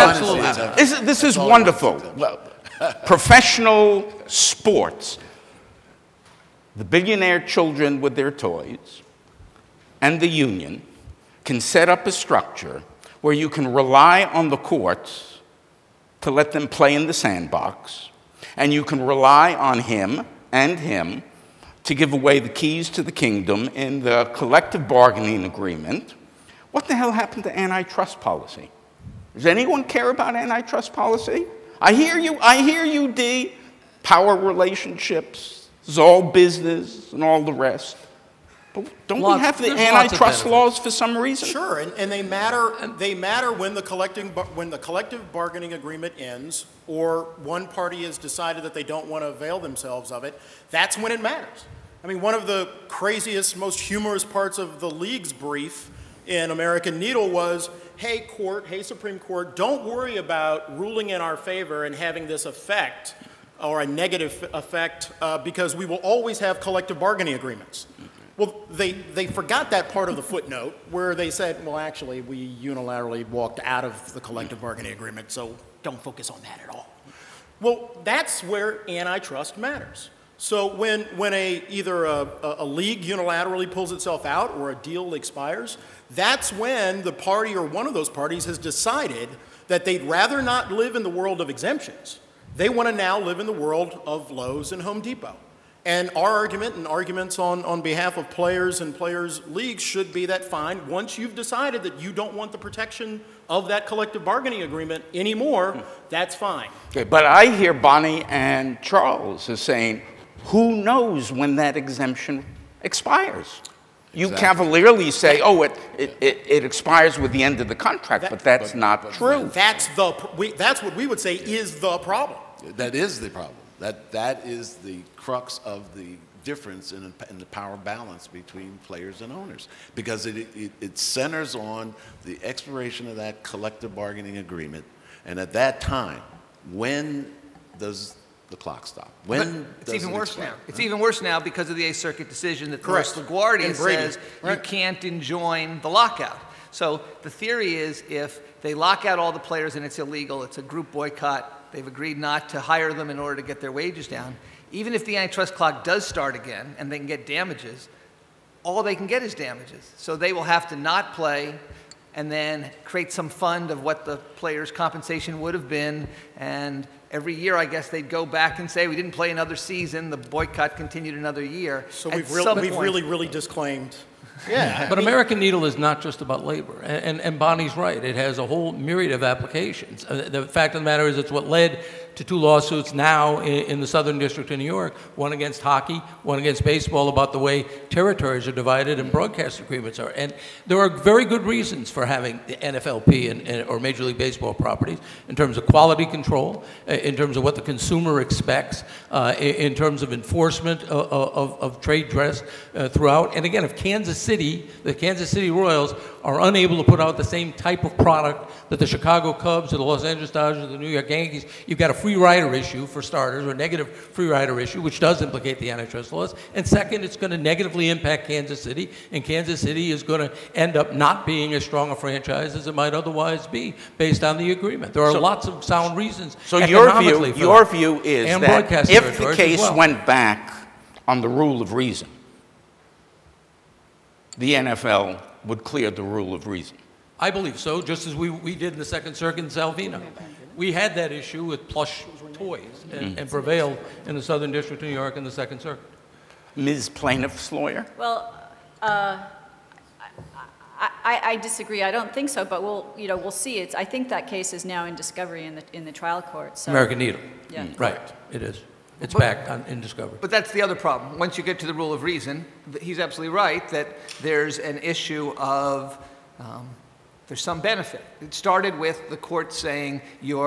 Speaker 2: this is wonderful. Professional sports, the billionaire children with their toys, and the union can set up a structure where you can rely on the courts to let them play in the sandbox, and you can rely on him to give away the keys to the kingdom in the collective bargaining agreement. What the hell happened to antitrust policy? Does anyone care about antitrust policy? I hear you, D. Power relationships is all business and all the rest. But don't we have the antitrust laws for some reason?
Speaker 5: Sure, and they matter. They matter when the collective bargaining agreement ends, or one party has decided that they don't want to avail themselves of it. That's when it matters. I mean, one of the craziest, most humorous parts of the league's brief in American Needle was, "Hey court, hey Supreme Court, don't worry about ruling in our favor and having this effect." Or a negative effect, because we will always have collective bargaining agreements. Well, they forgot that part of the footnote where they said, well, actually, we unilaterally walked out of the collective bargaining agreement, so don't focus on that at all. Well, that's where antitrust matters. So when either a league unilaterally pulls itself out or a deal expires, that's when the party or one of those parties has decided that they'd rather not live in the world of exemptions. They want to now live in the world of Lowe's and Home Depot. And our argument and arguments on behalf of players and players' leagues should be that fine, once you've decided that you don't want the protection of that collective bargaining agreement anymore, that's fine. Okay,
Speaker 2: but I hear Bonnie and Charles is saying, who knows when that exemption expires? You cavalierly say, oh, it expires with the end of the contract, but that's not true.
Speaker 5: That's what we would say is the problem.
Speaker 6: That is the problem. That is the crux of the difference in the power balance between players and owners, because it centers on the expiration of that collective bargaining agreement, and at that time, when does the clock stop?
Speaker 7: It's even worse now. It's even worse now because of the Eighth Circuit decision that LaGuardia says you can't enjoin the lockout. So the theory is if they lock out all the players and it's illegal, it's a group boycott, they've agreed not to hire them in order to get their wages down, even if the antitrust clock does start again and they can get damages, all they can get is damages. So they will have to not play and then create some fund of what the player's compensation would have been. And every year, I guess, they'd go back and say, we didn't play another season, the boycott continued another year.
Speaker 5: So we've really disclaimed. Yeah.
Speaker 4: But American Needle is not just about labor, and Bonnie's right. It has a whole myriad of applications. The fact of the matter is it's what led to 2 lawsuits now in the Southern District of New York, one against hockey, one against baseball, about the way territories are divided and broadcast agreements are. And there are very good reasons for having the NFLP or Major League Baseball properties in terms of quality control, in terms of what the consumer expects, in terms of enforcement of trade dress throughout. And again, if the Kansas City Royals are unable to put out the same type of product that the Chicago Cubs or the Los Angeles Dodgers or the New York Yankees, you've got a free rider issue for starters, or a negative free rider issue, which does implicate the antitrust laws. And second, it's going to negatively impact Kansas City, and Kansas City is going to end up not being as strong a franchise as it might otherwise be based on the agreement. There are lots of sound reasons.
Speaker 2: So your view is that if the case went back on the rule of reason, the NFL would clear the rule of reason.
Speaker 4: I believe so, just as we did in the Second Circuit in Salvino. We had that issue with plush toys and prevailed in the Southern District of New York and the Second Circuit.
Speaker 2: Ms. Plaintiff's lawyer?
Speaker 8: Well, I disagree. I don't think so, but we'll see. I think that case is now in discovery in the trial court. So.
Speaker 4: American Needle.
Speaker 8: Yeah.
Speaker 4: Right, it is. It's back in discovery.
Speaker 7: But that's the other problem. Once you get to the rule of reason, he's absolutely right that there's an issue of there's some benefit. It started with the court saying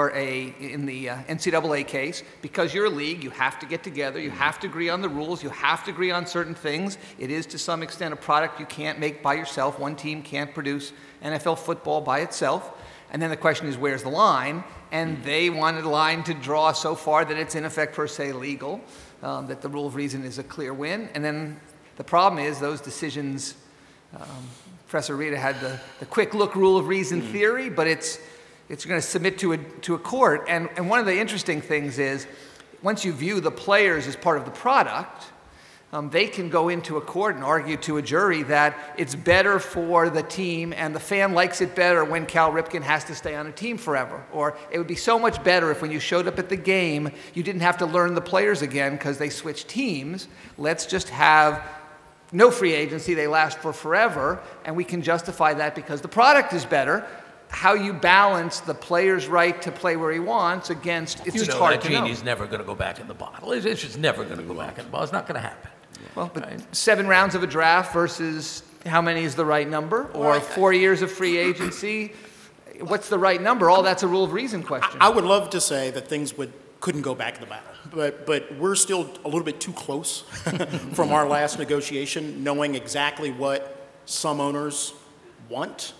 Speaker 7: in the NCAA case, because you're a league, you have to get together, you have to agree on the rules, you have to agree on certain things. It is to some extent a product you can't make by yourself. One team can't produce NFL football by itself. And then the question is, where's the line? And they wanted a line to draw so far that it's in effect per se legal, that the rule of reason is a clear win. And then the problem is those decisions, Professor Rita had the quick look rule of reason theory, but it's going to submit to a court. And one of the interesting things is, once you view the players as part of the product, they can go into a court and argue to a jury that it's better for the team and the fan likes it better when Cal Ripken has to stay on a team forever. Or it would be so much better if when you showed up at the game, you didn't have to learn the players again because they switched teams. Let's just have no free agency. They last for forever. And we can justify that because the product is better. How you balance the player's right to play where he wants against, it's just hard to know.
Speaker 4: Genie's never going to go back in the bottle. It's just never going to go back in the bottle. It's not going to happen.
Speaker 7: Well, but 7 rounds of a draft versus how many is the right number? Or 4 years of free agency? What's the right number? All that's a rule of reason question.
Speaker 5: I would love to say that things couldn't go back in the battle, but we're still a little bit too close from our last negotiation, knowing exactly what some owners want,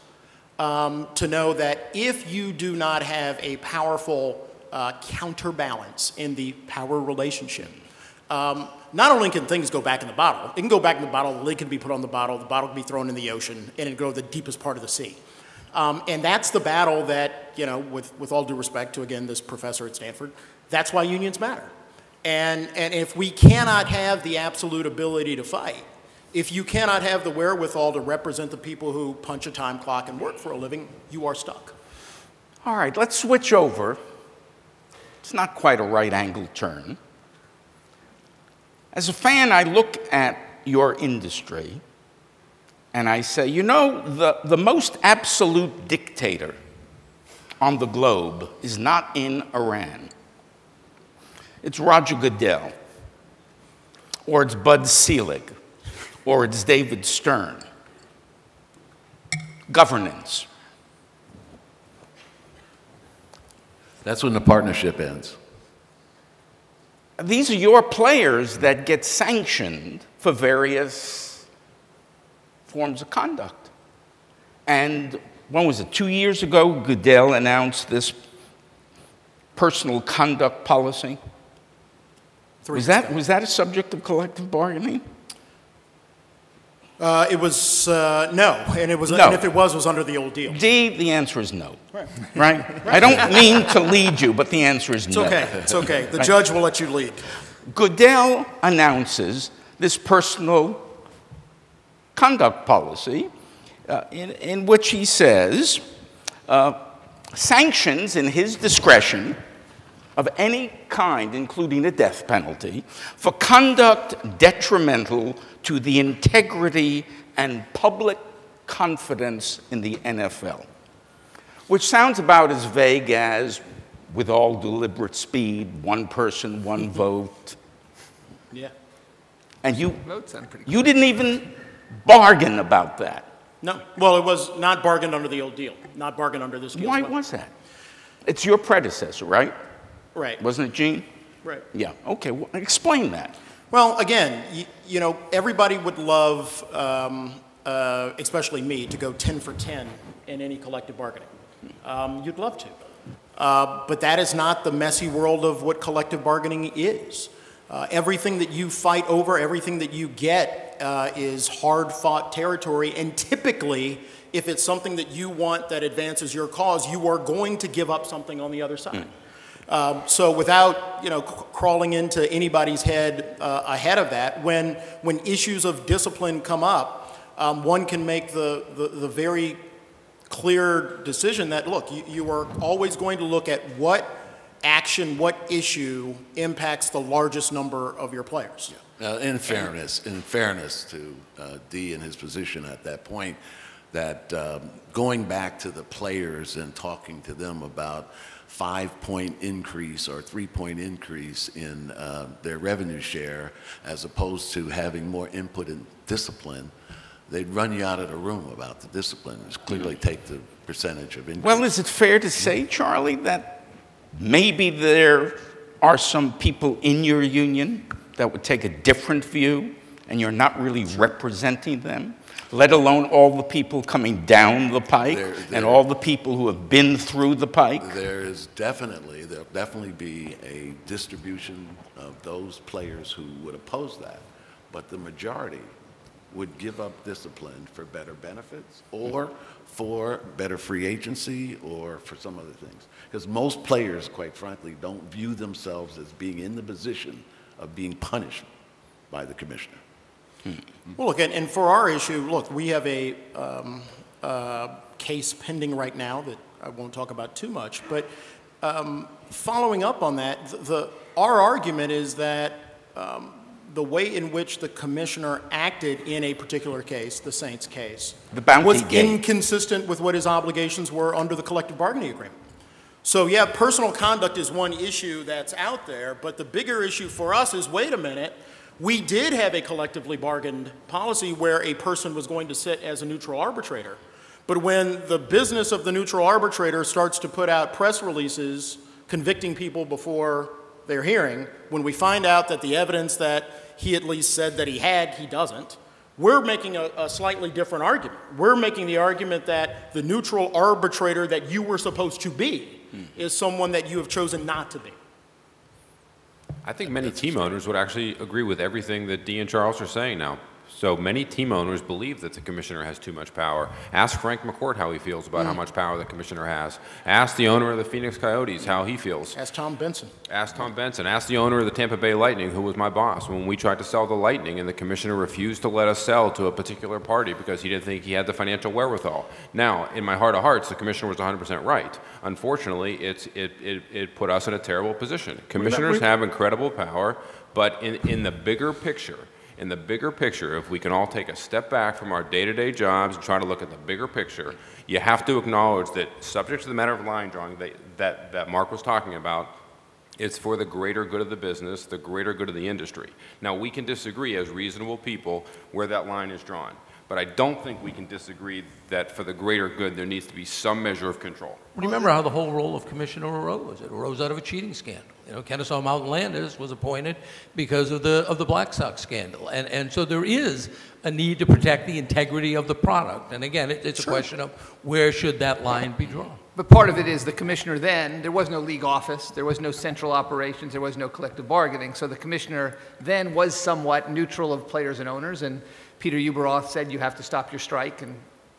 Speaker 5: to know that if you do not have a powerful counterbalance in the power relationship, not only can things go back in the bottle, it can go back in the bottle, the lid can be put on the bottle can be thrown in the ocean, and it go to the deepest part of the sea. And that's the battle that, with all due respect to, again, this professor at Stanford, that's why unions matter. And if we cannot have the absolute ability to fight, if you cannot have the wherewithal to represent the people who punch a time clock and work for a living, you are stuck.
Speaker 2: All right, let's switch over. It's not quite a right angle turn. As a fan, I look at your industry and I say, the most absolute dictator on the globe is not in Iran. It's Roger Goodell, or it's Bud Selig, or it's David Stern. Governance.
Speaker 6: That's when the partnership ends.
Speaker 2: These are your players that get sanctioned for various forms of conduct. And when was it, 2 years ago, Goodell announced this personal conduct policy? Was that a subject of collective bargaining?
Speaker 5: It was no, and it was no. And if it was under the old deal.
Speaker 2: D, the answer is no. Right? I don't mean to lead you, but the answer is no.
Speaker 5: It's okay. The judge will let you lead.
Speaker 2: Goodell announces this personal conduct policy in which he says, sanctions in his discretion of any kind, including a death penalty, for conduct detrimental to the integrity and public confidence in the NFL, which sounds about as vague as, with all deliberate speed, one person, one vote.
Speaker 5: Yeah.
Speaker 2: And you didn't even bargain about that.
Speaker 5: No. Well, it was not bargained under the old deal, not bargained under this deal.
Speaker 2: Why was that? It's your predecessor, right?
Speaker 5: Right.
Speaker 2: Wasn't it Gene?
Speaker 5: Right.
Speaker 2: Yeah. Okay. Well, explain that.
Speaker 5: Well, again, you know, everybody would love, especially me, to go 10 for 10 in any collective bargaining. You'd love to. But that is not the messy world of what collective bargaining is. Everything that you fight over, everything that you get is hard-fought territory, and typically, if it's something that you want that advances your cause, you are going to give up something on the other side. So without, you know, crawling into anybody's head ahead of that, when issues of discipline come up, one can make the very clear decision that, look, you are always going to look at what action, what issue impacts the largest number of your players.
Speaker 6: Yeah. In fairness to Dee and his position at that point, that going back to the players and talking to them about 5-point increase or 3-point increase in their revenue share, as opposed to having more input and discipline, they'd run you out of the room about the discipline. Just clearly take the percentage of increase.
Speaker 2: Well, is it fair to say, Charlie, that maybe there are some people in your union that would take a different view and you're not really representing them, let alone all the people coming down the pike and all the people who have been through the pike? There'll
Speaker 6: definitely be a distribution of those players who would oppose that, but the majority would give up discipline for better benefits or for better free agency or for some other things. Because most players, quite frankly, don't view themselves as being in the position of being punished by the commissioner.
Speaker 5: Well, look, and for our issue, look, we have a case pending right now that I won't talk about too much, but following up on that, our argument is that the way in which the commissioner acted in a particular case, the Saints case, was inconsistent with what his obligations were under the collective bargaining agreement. So yeah, personal conduct is one issue that's out there, but the bigger issue for us is, wait a minute, we did have a collectively bargained policy where a person was going to sit as a neutral arbitrator. But when the business of the neutral arbitrator starts to put out press releases convicting people before their hearing, when we find out that the evidence that he at least said that he doesn't, we're making a slightly different argument. We're making the argument that the neutral arbitrator that you were supposed to be is someone that you have chosen not to be.
Speaker 3: I think many team owners would actually agree with everything that Dee and Charles are saying now. So many team owners believe that the commissioner has too much power. Ask Frank McCourt how he feels about how much power the commissioner has. Ask the owner of the Phoenix Coyotes how he feels.
Speaker 5: Ask Tom Benson.
Speaker 3: Ask Tom Benson. Ask the owner of the Tampa Bay Lightning, who was my boss, when we tried to sell the Lightning and the commissioner refused to let us sell to a particular party because he didn't think he had the financial wherewithal. Now, in my heart of hearts, the commissioner was 100% right. Unfortunately, it put us in a terrible position. Commissioners have incredible power, but in the bigger picture, if we can all take a step back from our day-to-day jobs and try to look at the bigger picture, you have to acknowledge that, subject to the matter of line drawing that Mark was talking about, it's for the greater good of the business, the greater good of the industry. Now, we can disagree as reasonable people where that line is drawn, but I don't think we can disagree that for the greater good there needs to be some measure of control.
Speaker 4: Remember how the whole role of commissioner arose. It arose out of a cheating scandal. You know, Kennesaw Mountain Landis was appointed because of the Black Sox scandal. And so there is a need to protect the integrity of the product. And again, it's a question of where should that line be drawn.
Speaker 7: But part of it is the commissioner then, there was no league office, there was no central operations, there was no collective bargaining. So the commissioner then was somewhat neutral of players and owners. And Peter Uberoth said you have to stop your strike and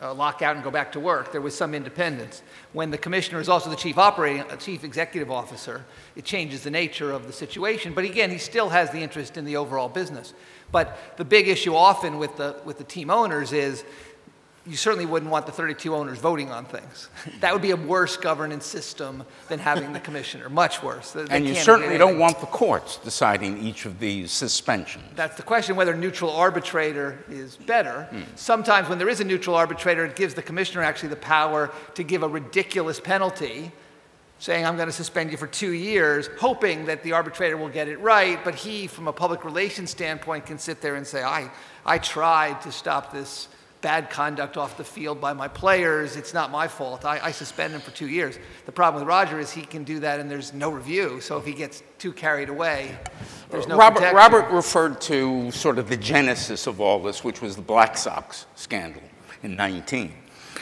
Speaker 7: lockout and go back to work. There was some independence. When the commissioner is also the chief executive officer, it changes the nature of the situation. But again, he still has the interest in the overall business. But the big issue often with the team owners is you certainly wouldn't want the 32 owners voting on things. That would be a worse governance system than having the commissioner, much worse. They
Speaker 2: and you
Speaker 7: can't
Speaker 2: certainly
Speaker 7: do
Speaker 2: don't
Speaker 7: anything.
Speaker 2: want the courts deciding each of these suspensions.
Speaker 7: That's the question, whether a neutral arbitrator is better. Sometimes when there is a neutral arbitrator, it gives the commissioner actually the power to give a ridiculous penalty, saying, I'm going to suspend you for 2 years, hoping that the arbitrator will get it right, but he, from a public relations standpoint, can sit there and say, I tried to stop this bad conduct off the field by my players. It's not my fault. I suspend him for 2 years. The problem with Roger is he can do that and there's no review. So if he gets too carried away, there's no protection.
Speaker 2: Robert referred to sort of the genesis of all this, which was the Black Sox scandal in '19.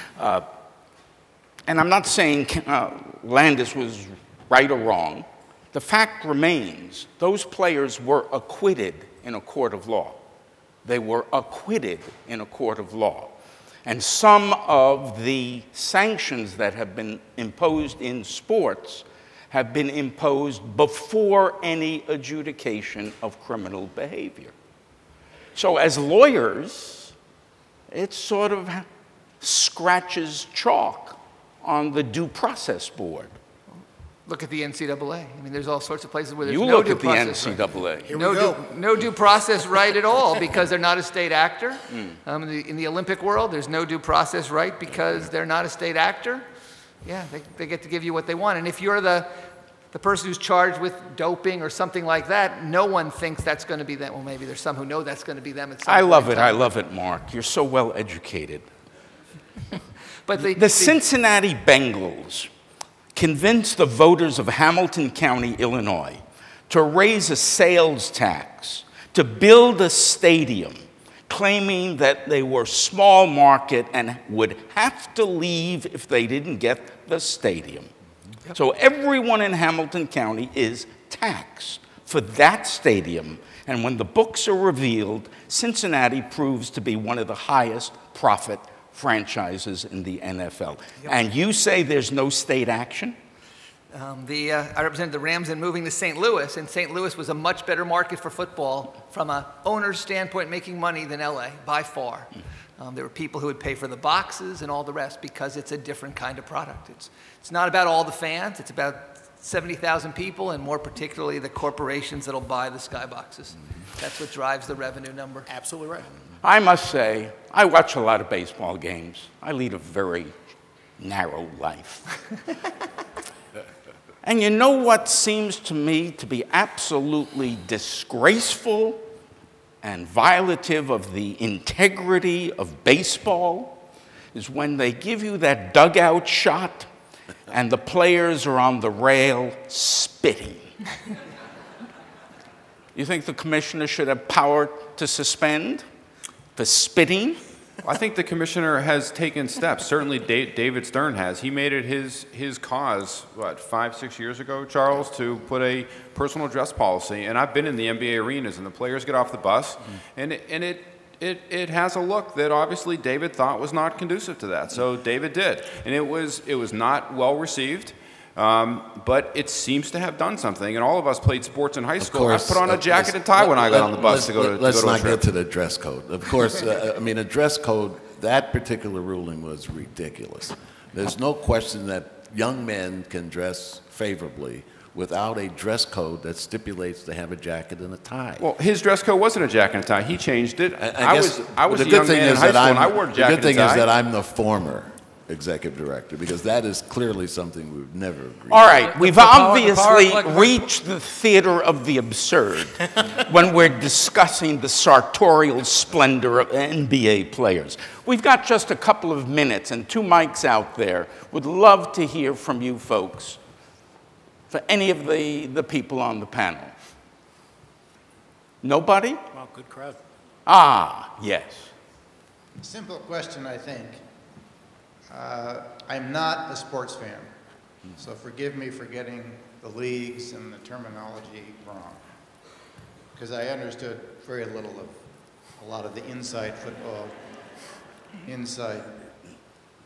Speaker 2: And I'm not saying Landis was right or wrong. The fact remains, those players were acquitted in a court of law. They were acquitted in a court of law. And some of the sanctions that have been imposed in sports have been imposed before any adjudication of criminal behavior. So as lawyers, it sort of scratches chalk on the due process board.
Speaker 7: Look at the NCAA. I mean, there's all sorts of places where there's
Speaker 2: You
Speaker 7: no
Speaker 2: look
Speaker 7: due
Speaker 2: at the
Speaker 7: process
Speaker 2: NCAA.
Speaker 7: No due process right at all because they're not a state actor. In the Olympic world, there's no due process right because they're not a state actor. Yeah, they get to give you what they want. And if you're the person who's charged with doping or something like that, no one thinks that's going to be them. Well, maybe there's some who know that's going to be them at some
Speaker 2: I
Speaker 7: point
Speaker 2: love
Speaker 7: in
Speaker 2: it.
Speaker 7: time.
Speaker 2: I love it, Mark. You're so well educated.
Speaker 7: But
Speaker 2: The Cincinnati Bengals convinced the voters of Hamilton County, Illinois, to raise a sales tax, to build a stadium, claiming that they were small market and would have to leave if they didn't get the stadium. Yep. So everyone in Hamilton County is taxed for that stadium. And when the books are revealed, Cincinnati proves to be one of the highest profit franchises in the NFL. Yep. And you say there's no state action?
Speaker 7: I represented the Rams in moving to St. Louis, and St. Louis was a much better market for football from an owner's standpoint, making money than LA, by far. There were people who would pay for the boxes and all the rest because it's a different kind of product. It's not about all the fans. It's about 70,000 people, and more particularly the corporations that'll buy the skyboxes. That's what drives the revenue number.
Speaker 5: Absolutely right.
Speaker 2: I must say, I watch a lot of baseball games. I lead a very narrow life. And you know what seems to me to be absolutely disgraceful and violative of the integrity of baseball is when they give you that dugout shot and the players are on the rail spitting. You think the commissioner should have power to suspend for spitting?
Speaker 3: I think the commissioner has taken steps. Certainly David Stern has. He made it his cause, what, 5-6 years ago, Charles, to put a personal dress policy. And I've been in the NBA arenas, and the players get off the bus, and it has a look that obviously David thought was not conducive to that. So David did. And it was not well received. But it seems to have done something, and all of us played sports in high school. I put on a jacket and tie when I got on the bus to go to
Speaker 6: Let's not
Speaker 3: a trip.
Speaker 6: get to the dress code. Of course, I mean, a dress code, that particular ruling was ridiculous. There's no question that young men can dress favorably without a dress code that stipulates to have a jacket and a tie.
Speaker 3: Well, his dress code wasn't a jacket and tie. He changed it.
Speaker 6: I
Speaker 3: was
Speaker 6: the
Speaker 3: a
Speaker 6: good
Speaker 3: young
Speaker 6: thing
Speaker 3: man in
Speaker 6: is
Speaker 3: high
Speaker 6: that
Speaker 3: school, and I wore a jacket and tie.
Speaker 6: The good thing is that I'm the former executive director, because that is clearly something we've never agreed
Speaker 2: All right, we've obviously
Speaker 4: power
Speaker 2: reached the theater of the absurd when we're discussing the sartorial splendor of NBA players. We've got just a couple of minutes and 2 mics out there. Would love to hear from you folks, for any of the people on the panel. Nobody?
Speaker 5: Well, good crowd.
Speaker 2: Ah, yes.
Speaker 9: Simple question, I think. I'm not a sports fan, so forgive me for getting the leagues and the terminology wrong, because I understood very little of a lot of the inside football, inside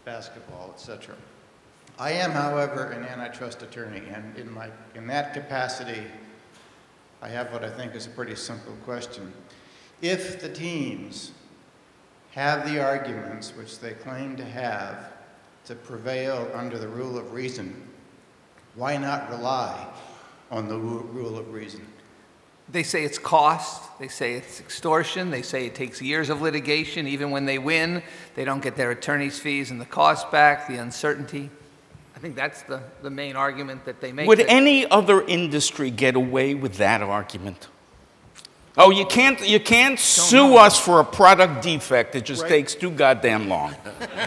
Speaker 9: basketball, etc. I am, however, an antitrust attorney, and in that capacity, I have what I think is a pretty simple question. If the teams have the arguments which they claim to have to prevail under the rule of reason, why not rely on the rule of reason?
Speaker 7: They say it's cost, they say it's extortion, they say it takes years of litigation. Even when they win, they don't get their attorney's fees and the cost back, the uncertainty. I think that's the main argument that they make.
Speaker 2: Would any other industry get away with that argument? Oh, you can't sue us for a product defect. It just takes too goddamn long.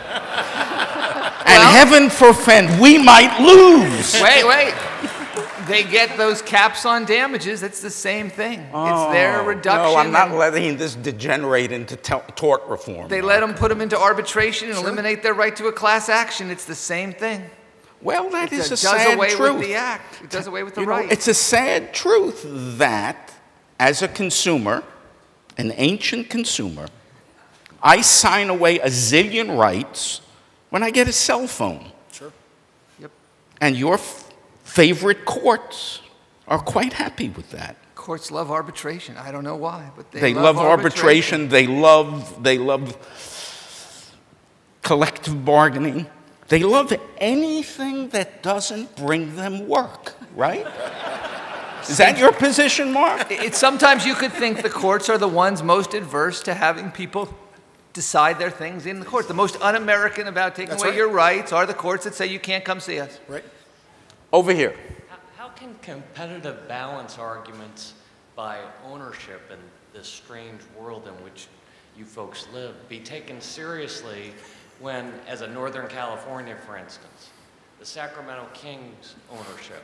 Speaker 2: And heaven forfend, we might lose.
Speaker 7: Wait. They get those caps on damages. It's the same thing. It's their reduction.
Speaker 2: No, I'm not letting this degenerate into tort reform.
Speaker 7: They let them put them into arbitration and eliminate their right to a class action. It's the same thing.
Speaker 2: Well, that is a
Speaker 7: It
Speaker 2: sad
Speaker 7: does away
Speaker 2: truth.
Speaker 7: with the act. It does away with the
Speaker 2: You know,
Speaker 7: right.
Speaker 2: it's a sad truth that, as a consumer, an ancient consumer, I sign away a zillion rights when I get a cell phone.
Speaker 5: Sure.
Speaker 7: Yep.
Speaker 2: And your favorite courts are quite happy with that.
Speaker 7: Courts love arbitration. I don't know why, but
Speaker 2: They love arbitration. They love collective bargaining. They love anything that doesn't bring them work, right? Is that your position, Mark?
Speaker 7: Sometimes you could think the courts are the ones most adverse to having people decide their things in the court. The most un-American about taking away your rights are the courts that say you can't come see us.
Speaker 5: Right.
Speaker 2: Over here.
Speaker 10: How can competitive balance arguments by ownership in this strange world in which you folks live be taken seriously when, as a Northern California, for instance, the Sacramento Kings ownership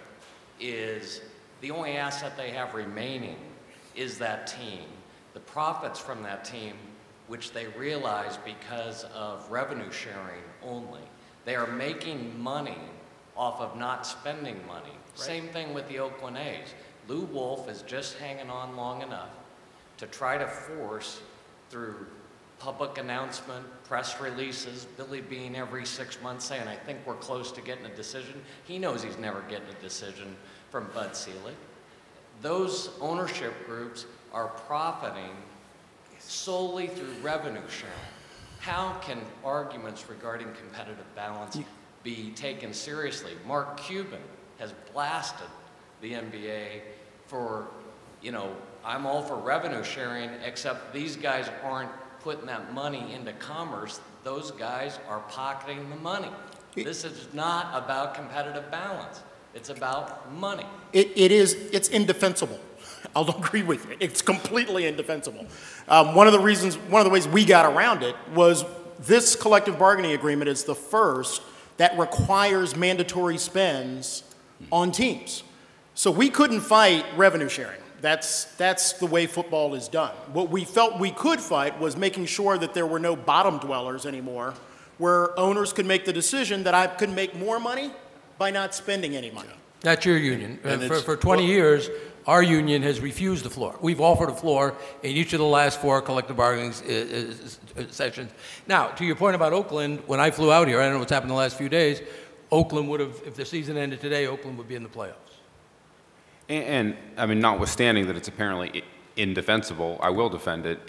Speaker 10: is the only asset they have remaining is that team. The profits from that team, which they realize because of revenue sharing only. They are making money off of not spending money. Right. Same thing with the Oakland A's. Lou Wolf is just hanging on long enough to try to force, through public announcement, press releases, Billy Beane every 6 months saying, I think we're close to getting a decision. He knows he's never getting a decision from Bud Selig. Those ownership groups are profiting solely through revenue sharing. How can arguments regarding competitive balance be taken seriously? Mark Cuban has blasted the NBA for, I'm all for revenue sharing, except these guys aren't putting that money into commerce. Those guys are pocketing the money. This is not about competitive balance. It's about money.
Speaker 5: It's indefensible. I'll agree with you. It's completely indefensible. One of the ways we got around it was this collective bargaining agreement is the first that requires mandatory spends on teams. So we couldn't fight revenue sharing. That's the way football is done. What we felt we could fight was making sure that there were no bottom dwellers anymore, where owners could make the decision that I could make more money by not spending any money.
Speaker 4: That's your union. For 20 years, our union has refused the floor. We've offered a floor in each of the last 4 collective bargaining sessions. Now, to your point about Oakland, when I flew out here, I don't know what's happened the last few days, Oakland would have, if the season ended today, Oakland would be in the playoffs.
Speaker 3: And I mean, notwithstanding that it's apparently indefensible, I will defend it.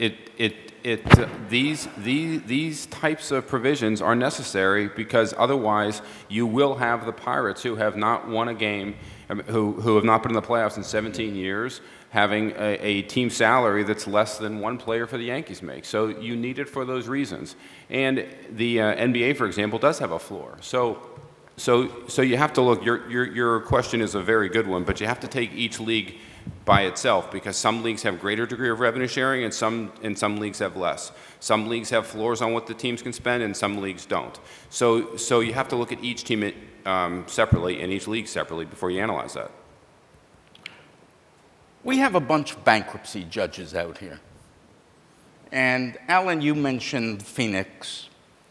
Speaker 3: These types of provisions are necessary because otherwise you will have the Pirates who have not won a game, who have not been in the playoffs in 17 years, having a team salary that's less than one player for the Yankees make. So you need it for those reasons. And the NBA, for example, does have a floor. So you have to look. Your question is a very good one, but you have to take each league by itself because some leagues have greater degree of revenue sharing and some leagues have less. Some leagues have floors on what the teams can spend and some leagues don't. So you have to look at each team separately and each league separately before you analyze that.
Speaker 2: We have a bunch of bankruptcy judges out here. And Alan, you mentioned Phoenix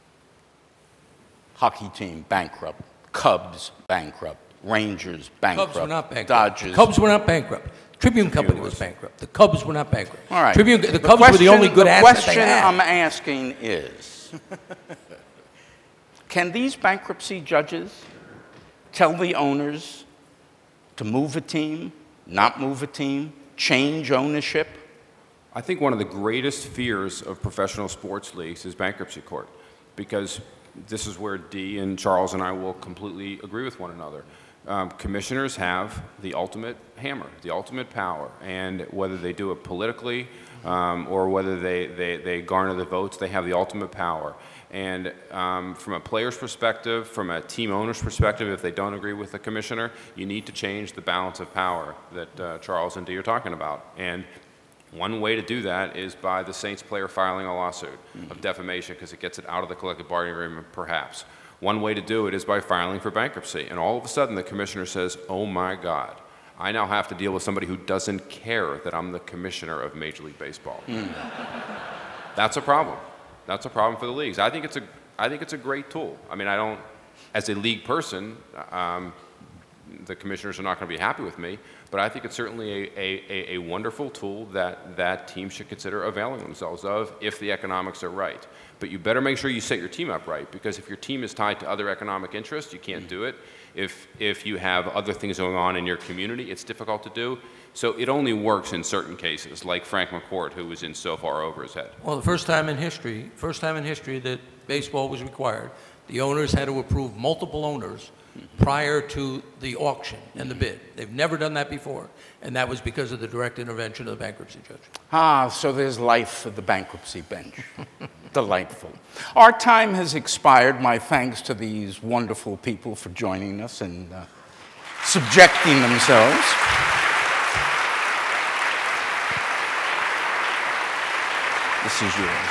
Speaker 2: hockey team bankrupt, Cubs bankrupt, Rangers bankrupt,
Speaker 4: Cubs were not bankrupt.
Speaker 2: Dodgers.
Speaker 4: Cubs were not bankrupt. Tribune Company was bankrupt. The Cubs were not bankrupt.
Speaker 2: All right.
Speaker 4: The Cubs were the only good asset they had.
Speaker 2: The question I'm asking is, Can these bankruptcy judges tell the owners to move a team, not move a team, change ownership?
Speaker 3: I think one of the greatest fears of professional sports leagues is bankruptcy court, because this is where Dee and Charles and I will completely agree with one another. Commissioners have the ultimate hammer, the ultimate power, and whether they do it politically or whether they garner the votes, they have the ultimate power. And from a player's perspective, from a team owner's perspective, if they don't agree with the commissioner, you need to change the balance of power that Charles and Dee are talking about. And one way to do that is by the Saints player filing a lawsuit of defamation because it gets it out of the collective bargaining agreement, perhaps. One way to do it is by filing for bankruptcy. And all of a sudden, the commissioner says, oh my God, I now have to deal with somebody who doesn't care that I'm the commissioner of Major League Baseball. That's a problem. That's a problem for the leagues. I think it's a great tool. I mean, I don't, as a league person, the commissioners are not going to be happy with me, but I think it's certainly a wonderful tool that teams should consider availing themselves of if the economics are right. But you better make sure you set your team up right, because if your team is tied to other economic interests, you can't do it. If you have other things going on in your community, it's difficult to do. So it only works in certain cases, like Frank McCourt, who was in so far over his head.
Speaker 4: Well, the first time in history that baseball was required, the owners had to approve multiple owners prior to the auction and the bid. They've never done that before, and that was because of the direct intervention of the bankruptcy judge.
Speaker 2: Ah, so there's life for the bankruptcy bench. Delightful. Our time has expired. My thanks to these wonderful people for joining us and subjecting themselves. This is yours.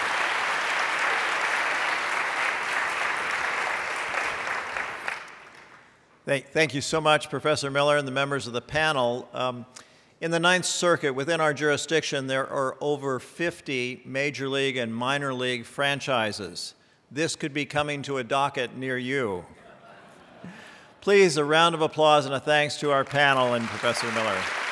Speaker 1: Thank you so much, Professor Miller and the members of the panel. In the Ninth Circuit, within our jurisdiction, there are over 50 major league and minor league franchises. This could be coming to a docket near you. Please, a round of applause and a thanks to our panel and Professor Miller.